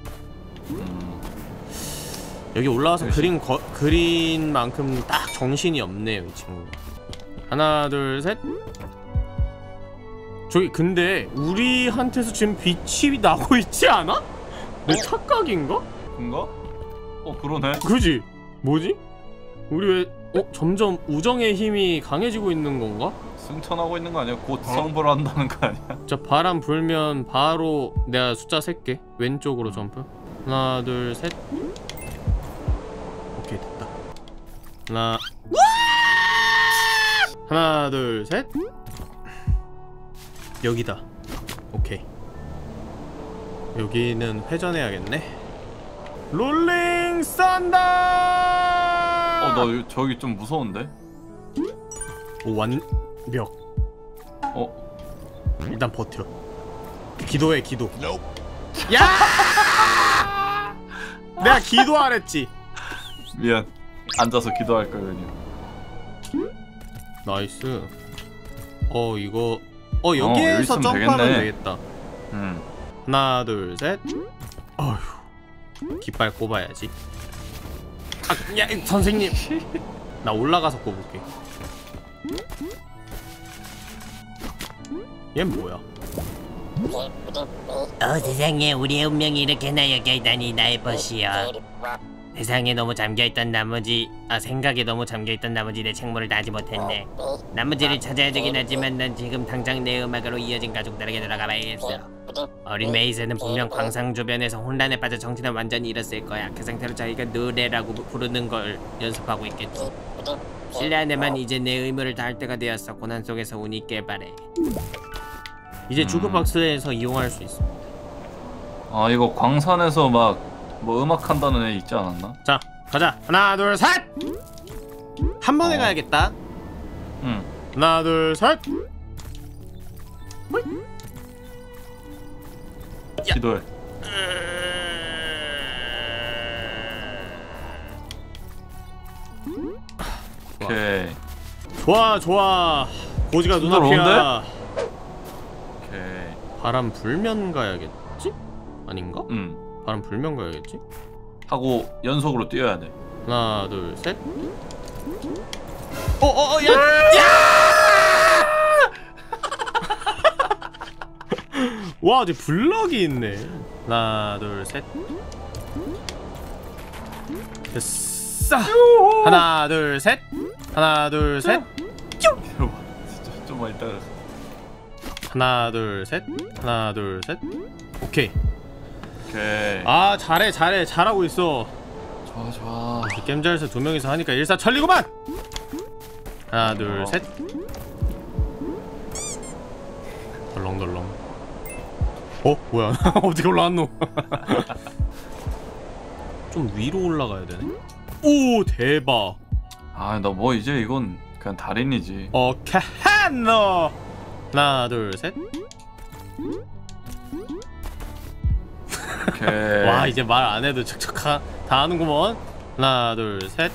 여기 올라와서 그린 거, 그린 만큼 딱 정신이 없네요 이 친구. 하나 둘 셋. 저기 근데 우리한테서 지금 빛이 나고 있지 않아? 내 착각인가? 그런가? 어 그러네. 그지? 뭐지? 우리 왜 어? 점점 우정의 힘이 강해지고 있는 건가? 승천하고 있는 거 아니야? 곧 성불 한다는 거 아니야? 자 바람 불면 바로 내가 숫자 셀게. 왼쪽으로 점프. 하나 둘 셋. 오케이 됐다. 하나 하나 둘 셋. 여기다. 오케이. 여기는 회전해야겠네. 롤링 썬더. 어나 저기 좀 무서운데? 오, 완벽. 어? 일단 버텨. 기도해 기도. 야! 내가 기도하랬지. 미안. 앉아서 기도할 걸 그냥. 나이스. 어 이거 어 어, 여기 여기에서 있으면 점프하면 되겠네. 되겠다. 음. 하나 둘 셋. 어휴. 깃발 꼽아야지. 아, 야 선생님. 나 올라가서 꼽을게. 얜 뭐야? 어 세상에 우리의 운명이 이렇게나 여겨있다니 나의 벗이여. 세상에 너무 잠겨있던 나머지 아 생각에 너무 잠겨있던 나머지 내 책무를 다하지 못했네. 나머지를 찾아야 되긴 하지만 난 지금 당장 내 음악으로 이어진 가족들에게 돌아가 봐야겠어. 어린 메이스는 분명 광상 주변에서 혼란에 빠져 정신을 완전히 잃었을 거야. 그 상태로 자기가 노래라고 부르는 걸 연습하고 있겠지. 실례 안에만 이제 내 의무를 다할 때가 되었어. 고난 속에서 운이 있길 바래. 이제 주크박스에서 이용할 수 있어. 아 이거 광산에서 막 뭐 음악 한다는 애 있지 않았나? 자 가자. 하나 둘 셋. 한 번에 어. 가야겠다. 응. 하나 둘 셋. 기도해. 오케이. 좋아 좋아. 고지가 진짜 눈앞이야. 오케이. 바람 불면 가야겠지? 아닌가? 응. 바람 불면 가야겠지? 하고 연속으로 뛰어야 돼. 하나 둘 셋. 어어어 야! 야! 와 이제 블럭이 있네. 하나 둘 셋. 됐어. 하나 둘 셋. 하나 둘 셋. 여러분 진짜 좀만 이따가. 하나 둘 셋. 하나 둘 셋. 오케이. 오케이. 아 잘해 잘해 잘하고 있어. 좋아 좋아. 이 게임자에서 두 명이서 하니까 일사천리구만. 하나 둘 셋. 덜렁덜렁. 어? 뭐야? 어떻게 올라왔노? 좀 위로 올라가야 되네. 오 대박. 아 나 뭐 이제 이건 그냥 달인이지. 오케이 너. 하나 둘 셋. 오케이. 와 이제 말 안 해도 척척 다 하는구먼. 하나 둘 셋.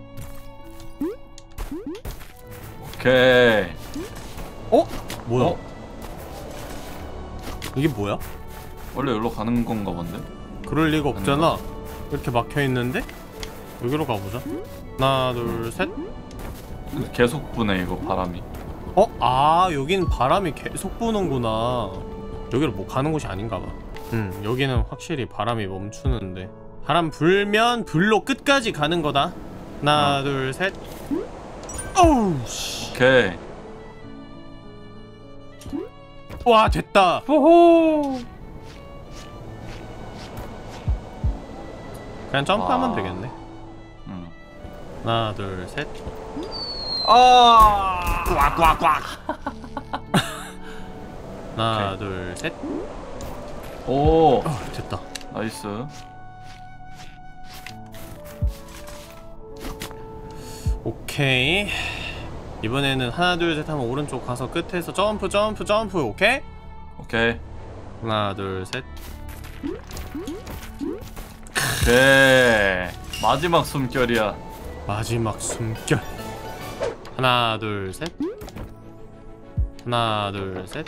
오케이. 어? 뭐야? 어? 이게 뭐야? 원래 여기로 가는 건가 본데? 그럴 리가 없잖아. 이렇게 막혀 있는데? 여기로 가보자. 하나 둘 셋. 계속 부네 이거 바람이. 어? 아 여긴 바람이 계속 부는구나. 여기로 뭐 가는 곳이 아닌가봐. 음 여기는 확실히 바람이 멈추는데 바람 불면 불로 끝까지 가는 거다. 하나 어. 둘 셋. 어우 씨. 오케이. 와 됐다. 호호. 그냥 점프하면 와. 되겠네. 음. 하나 둘 셋. 아. 꽉꽉꽉. 하나 둘 셋. 오. 어, 됐다. 나이스. 오케이. 이번에는 하나 둘 셋 하면 오른쪽 가서 끝에서 점프 점프 점프. 오케이? 오케이. 하나 둘 셋. 오케이. 마지막 숨결이야. 마지막 숨결. 하나 둘 셋. 하나 둘 셋.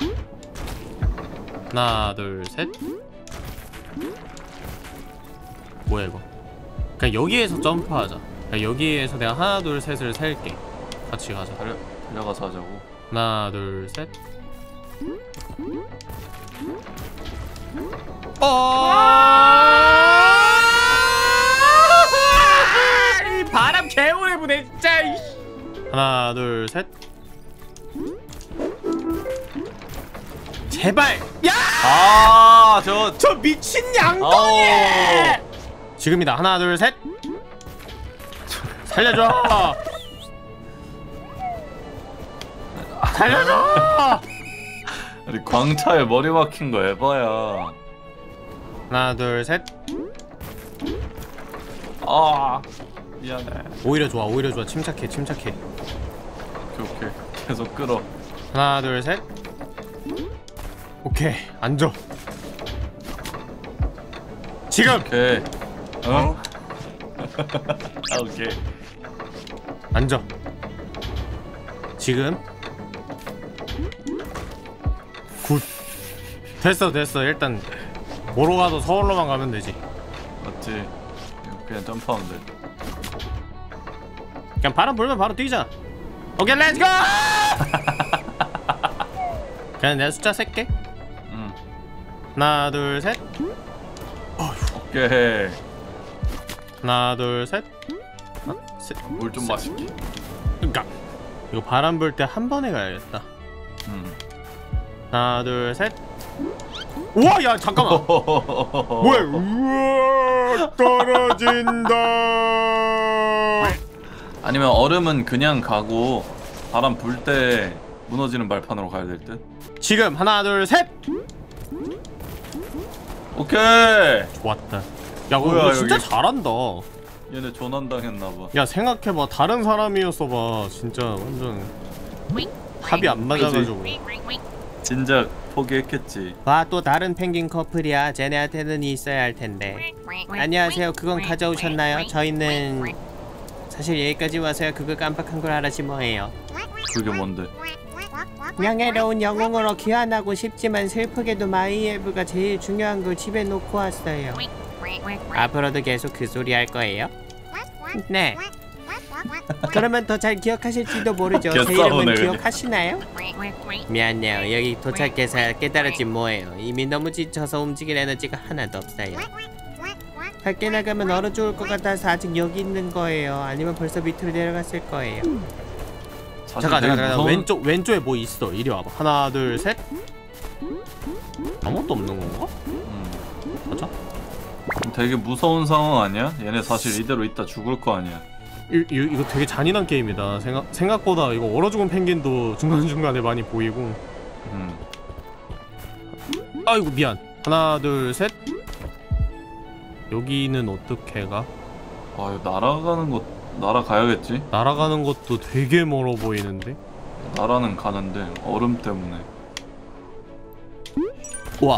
하나 둘 셋. 뭐야 이거? 그냥 여기에서 점프하자. 그냥 여기에서 내가 하나 둘 셋을 셀게. 같이 가자. 달려 달려가서 하자고. 하나 둘 셋. 어! 이 바람 개오래 부네 진짜. 하나 둘 셋. 제발. 야! 아, 저 저 미친 양동이! 아오. 지금이다. 하나 둘 셋. 살려줘. 살려줘. 우리 광차에 머리 막힌 거 에바야. 하나 둘 셋. 아, 미안해. 오히려 좋아. 오히려 좋아. 침착해. 침착해. 오케이, 오케이. 계속 끌어. 하나 둘 셋. 오케이. 앉아. 지금. 오케이. 어? 아, 오케이. 앉아. 지금. 굿. 됐어 됐어. 일단 뭐로 가도 서울로만 가면 되지. 맞지? 그냥 점프하면 돼. 그냥 바람 불면 바로 뛰자. 오케이 렛츠고. 그냥 내가 숫자 셀게. 응. 하나 둘 셋. 오케이. 하나 둘 셋. 하나 셋. 물 좀 마실게. 그니까 이거 바람 불 때 한 번에 가야겠다. 응. 하나 둘 셋. 우와 야 잠깐만. 뭐야? 우와 떨어진다. 아니면 얼음은 그냥 가고 바람 불 때 무너지는 발판으로 가야 될 듯. 지금 하나 둘 셋. 오케이. 좋았다. 야 뭐야, 이거 진짜 여기. 잘한다. 얘네 조난당했나봐. 야 생각해봐. 다른 사람이었어봐. 진짜 완전 합이 안 맞아가지고. 진작 포기했겠지. 와, 또 다른 펭귄 커플이야. 쟤네한테는 있어야 할 텐데. 안녕하세요. 그건 가져오셨나요? 저희는 사실 여기까지 와서야 그거 깜빡한 걸 알았지 뭐예요. 그게 뭔데? 명예로운 영웅으로 귀환하고 싶지만 슬프게도 마이애브가 제일 중요한 걸 집에 놓고 왔어요. 앞으로도 계속 그 소리 할 거예요? 네. 그러면 더 잘 기억하실지도 모르죠. 제 개싸우네, 이름은 그냥. 기억하시나요? 미안해요. 여기 도착해서 깨달았지 뭐예요. 이미 너무 지쳐서 움직일 에너지가 하나도 없어요. 밖에 나가면 얼어 죽을 것 같아서 아직 여기 있는 거예요. 아니면 벌써 밑으로 내려갔을 거예요. 사실 잠깐 되게 잠깐 잠깐. 무서운- 왼쪽 왼쪽에 뭐 있어. 이리 와봐. 하나 둘 셋. 아무것도 없는 건가? 음. 가자. 되게 무서운 상황 아니야? 얘네 사실 이대로 있다 죽을 거 아니야. 이, 이, 이거 되게 잔인한 게임이다. 생각, 생각보다 이거 얼어 죽은 펭귄도 중간중간에 많이 보이고. 음. 아이고 미안. 하나 둘 셋. 여기는 어떻게 가? 아, 이거 날아가는 거 날아가야겠지? 날아가는 것도 되게 멀어 보이는데. 날아는 가는데 얼음 때문에. 와.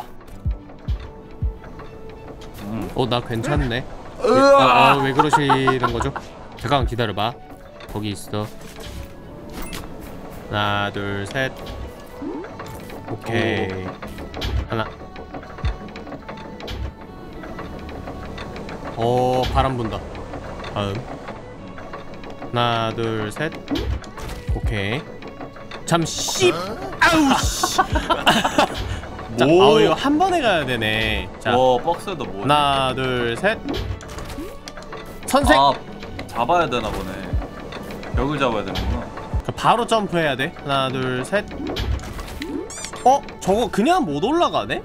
음. 어 나 괜찮네. 왜, 아, 아, 왜 그러시는 거죠? 잠깐 기다려봐. 거기 있어. 하나 둘 셋. 오케이. 하나. 어 바람 분다. 다음. 하나 둘 셋. 오케이. 잠시. 아우 씨. 자, 뭐? 아우 이거 한 번에 가야 되네. 자. 와, 박스에다 뭐? 하나 둘 셋. 선생. 아, 잡아야 되나 보네. 벽을 잡아야 되는구나. 바로 점프해야 돼. 하나 둘 셋. 어? 저거 그냥 못 올라가네?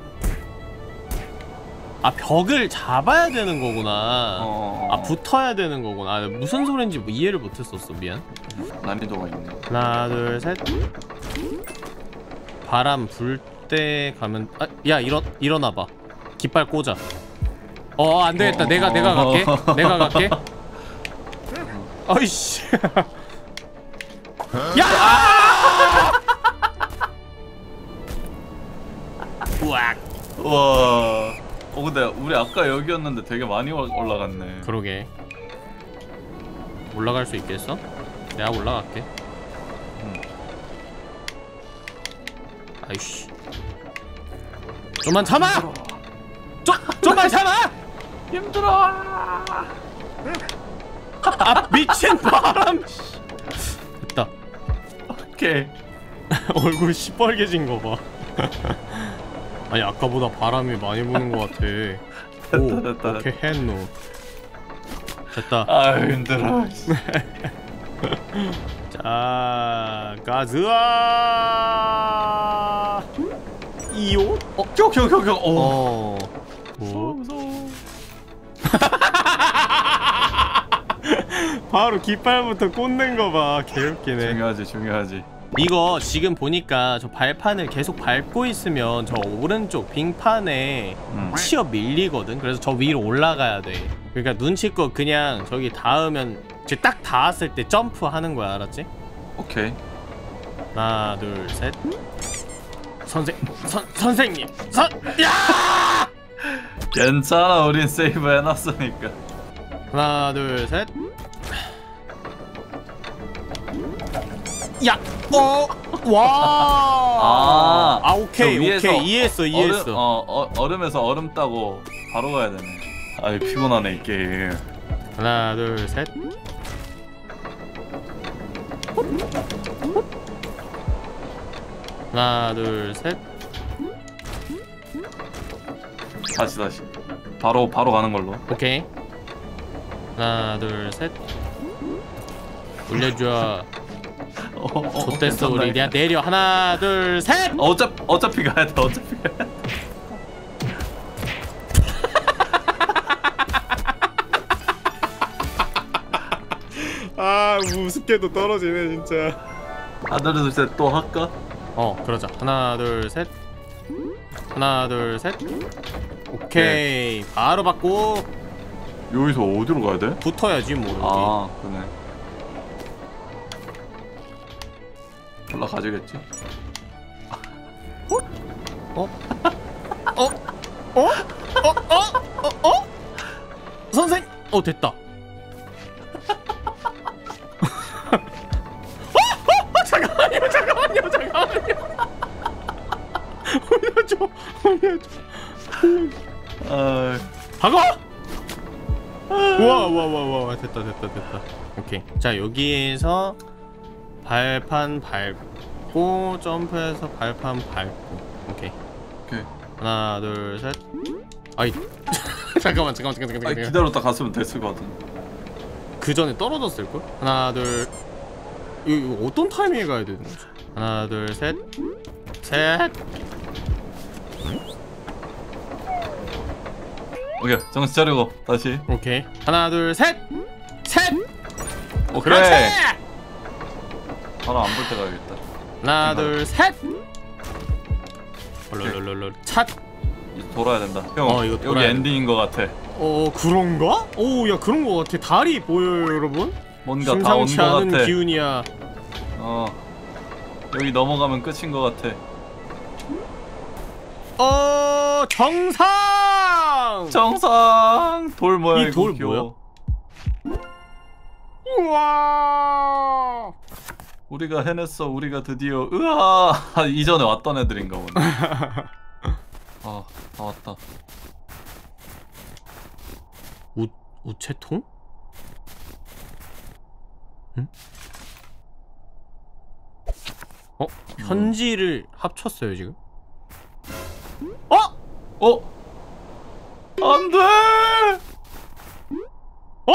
아 벽을 잡아야 되는 거구나. 어. 아 붙어야 되는 거구나. 아, 무슨 소린지 뭐 이해를 못했었어. 미안. 난이도가 있네. 하나 둘 셋. 바람 불 때 가면 아, 야 일어 일어나봐. 깃발 꽂아. 어 안되겠다. 어, 내가 어, 내가 어. 갈게. 내가 갈게. 어이씨. 야! 우악. 와. 어 근데 우리 아까 여기였는데 되게 많이 올- 올라갔네. 그러게. 올라갈 수 있겠어? 내가 올라갈게. 응. 아이씨. 좀만 참아! 좀, 좀만 참아! 힘들어. 아 미친 바람! 됐다. 오케이. 얼굴 시뻘개진 거 봐. 아니 아까보다 바람이 많이 부는 것 같아. 오, 됐다, 됐다. 오케이 했노. 됐다. 아 힘들어. 자, 가즈아. 이오? 어, 격격격격. 어. 어. 무서워 오. 무서워. 바로 깃발부터 꽂는 거 봐. 개웃기네. 중요하지 중요하지. 이거 지금 보니까 저 발판을 계속 밟고 있으면 저 오른쪽 빙판에 음. 치어 밀리거든. 그래서 저 위로 올라가야 돼. 그러니까 눈치껏 그냥 저기 닿으면 이제 딱 닿았을 때 점프하는 거야. 알았지? 오케이. 하나 둘 셋. 선생 선 선생님 선 야! 괜찮아 우린 세이브 해놨으니까. 하나 둘 셋. 야! 어! 와! 아, 아 오케이 저 위에서 오케이 이해했어 이해했어. 얼음, 어, 어 얼음에서 얼음 따고 바로 가야 되네. 아이 피곤하네 이 게임. 하나 둘 셋. 하나 둘 셋. 다시 다시. 바로 바로 가는 걸로. 오케이. 하나 둘 셋. 올려줘. 어, 어, 좋댔어 괜찮다, 우리. 야 내려. 하나 둘 셋. 어, 어차피 어차피 가야 돼 어차피 가야 돼. 아 우습게도 떨어지네 진짜. 하나 둘셋 또 할까? 어 그러자. 하나 둘 셋. 하나 둘 셋. 오케이. 바로 받고 여기서 어디로 가야 돼? 붙어야지 뭐 여기. 아 그러네. 올라가지겠지? 어? 어? 어? 어? 어? 어? 어? 선생. 어 됐다. 어? 어? 잠깐만요 잠깐만요 잠깐만요. 올려줘 올려줘. 아 박아! 와와와와 됐다 됐다 됐다. 오케이. 자 여기에서 발판 밟고 점프해서 발판 밟고. 오케이. 오케이. 하나 둘 셋. 아이 잠깐만 잠깐만 잠깐만 아니, 잠깐만. 기다렸다 갔으면 됐을 것 같은데. 그 전에 떨어졌을 걸? 하나 둘. 이거, 이거 어떤 타이밍에 가야 되는 거지? 하나 둘 셋. 셋. 오케이 정신 차리고 다시. 오케이. 하나 둘 셋. 셋. 오케이. 그렇지. 바로 안 볼 때 가야겠다. 하나 둘 셋. 롤롤롤롤 찻. 이제 돌아야 된다. 형 어, 이거 여기 돌아야 엔딩인 것 같아. 어 그런가? 오 야 그런 거 같아. 달이 보여요 여러분. 뭔가 다 온 심상치 것 않은 같아. 기운이야. 어 여기 넘어가면 끝인 것 같아. 어 정상. 정상 돌 뭐야 이 이거 돌 귀여워. 우와. 우리가 해냈어. 우리가 드디어 으아 이전에 왔던 애들인가 보네. 아 다 왔다. 우 우체통? 응? 어 현지를 합쳤어요 지금? 어? 어 안돼. 어?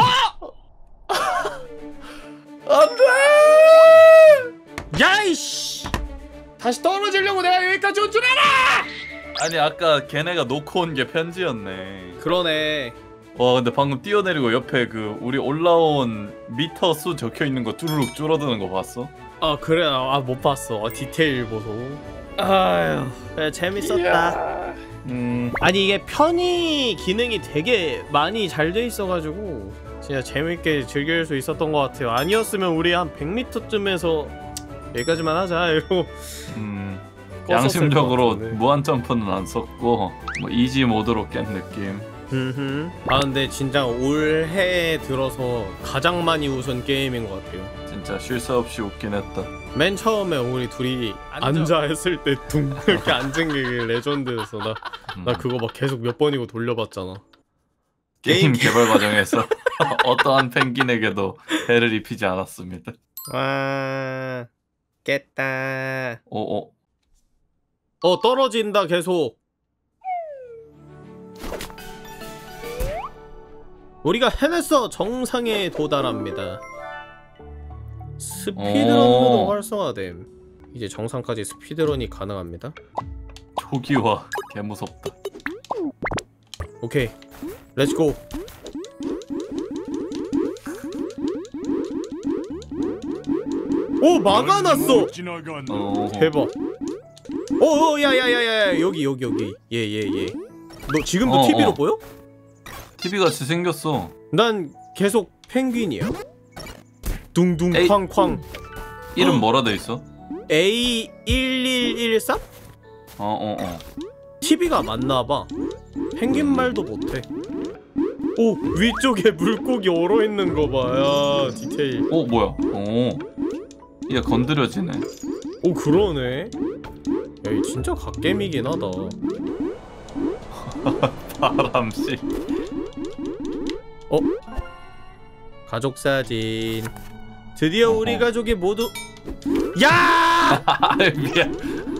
안돼. 야이씨. 다시 떨어지려고 내가 여기까지 온 줄 알아! 아니 아까 걔네가 놓고 온 게 편지였네. 그러네. 와 근데 방금 뛰어내리고 옆에 그 우리 올라온 미터 수 적혀 있는 거 쭈르륵 줄어드는 거 봤어? 아 그래? 아 못 봤어. 아, 디테일 보소. 아휴 그래, 재밌었다. 음 아니 이게 편의 기능이 되게 많이 잘 돼 있어가지고 진짜 재밌게 즐길 수 있었던 것 같아요. 아니었으면 우리 한 백 미터쯤에서 여기까지만 하자 이러고 음, 껐었을 양심적으로 것 같은데. 무한 점프는 안 썼고 뭐 이지 모드로 깬 느낌. 음흠. 아 근데 진짜 올해 들어서 가장 많이 웃은 게임인 것 같아요. 진짜 쉴 새 없이 웃긴 했다. 맨 처음에 우리 둘이 앉아, 앉아 했을 때 둥 이렇게 앉은 게 레전드였어. 나, 음. 나 그거 막 계속 몇 번이고 돌려봤잖아. 게임 개발 과정에서 어떠한 펭귄에게도 해를 입히지 않았습니다. 와 깼다. 오오 어 떨어진다 계속. 우리가 해냈어. 정상에 도달합니다. 스피드런 모드 오. 활성화됨. 이제 정상까지 스피드런이 가능합니다. 초기화 개무섭다. 오케이 렛츠고. 오 막아놨어. 어, 대박. 오오 야야야야 여기 여기 여기 예예예. 너 지금도 어, 티비로 어. 보여? 티비 같이 생겼어. 난 계속 펭귄이야. 둥둥 에이. 쾅쾅. 이름 뭐라 돼 있어? 에이 일일일삼? 어어 어. 티비가 맞나봐. 펭귄 말도 못해. 오 위쪽에 물고기 얼어있는 거봐. 야 디테일. 오 뭐야? 오 얘 건드려지네. 오 그러네. 야이 진짜 갓겜이긴 하다. 바람씨. 어? 가족 사진. 드디어 우리 어허. 가족이 모두 야! 아 미안.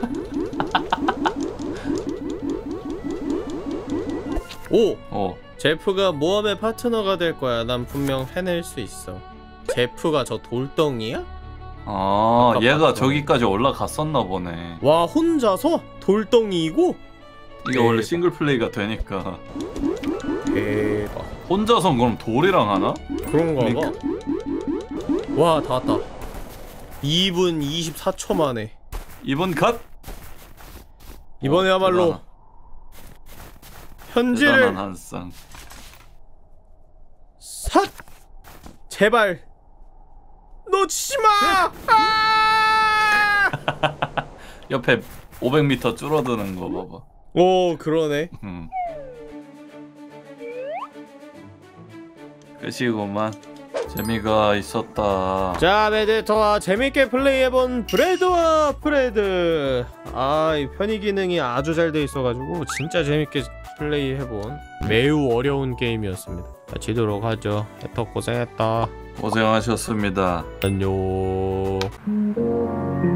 오! 어 제프가 모험의 파트너가 될 거야. 난 분명 해낼 수 있어. 제프가 저 돌덩이야? 아 아까 얘가 봤어. 저기까지 올라갔었나 보네. 와 혼자서? 돌덩이이고? 이게 원래 싱글 플레이가 되니까. 대박. 혼자선 그럼 돌이랑 하나? 그런가 봐. 와 다 왔다. 이 분 이십사 초 만에. 이번 갓. 이번에야말로 어, 현질을 대단한 한쌍. 삿! 제발 놓치지 마! 아! 옆에 오백 미터 줄어드는 거 봐봐. 오 그러네. 음. 끝이구만. 재미가 있었다. 자 메디터와 재밌게 플레이해본 브레드와 프레드. 아이 편의 기능이 아주 잘 돼 있어가지고 진짜 재밌게 플레이해본 매우 어려운 게임이었습니다. 마치도록 하죠. 해터 고생했다. 고생하셨습니다. 안녕.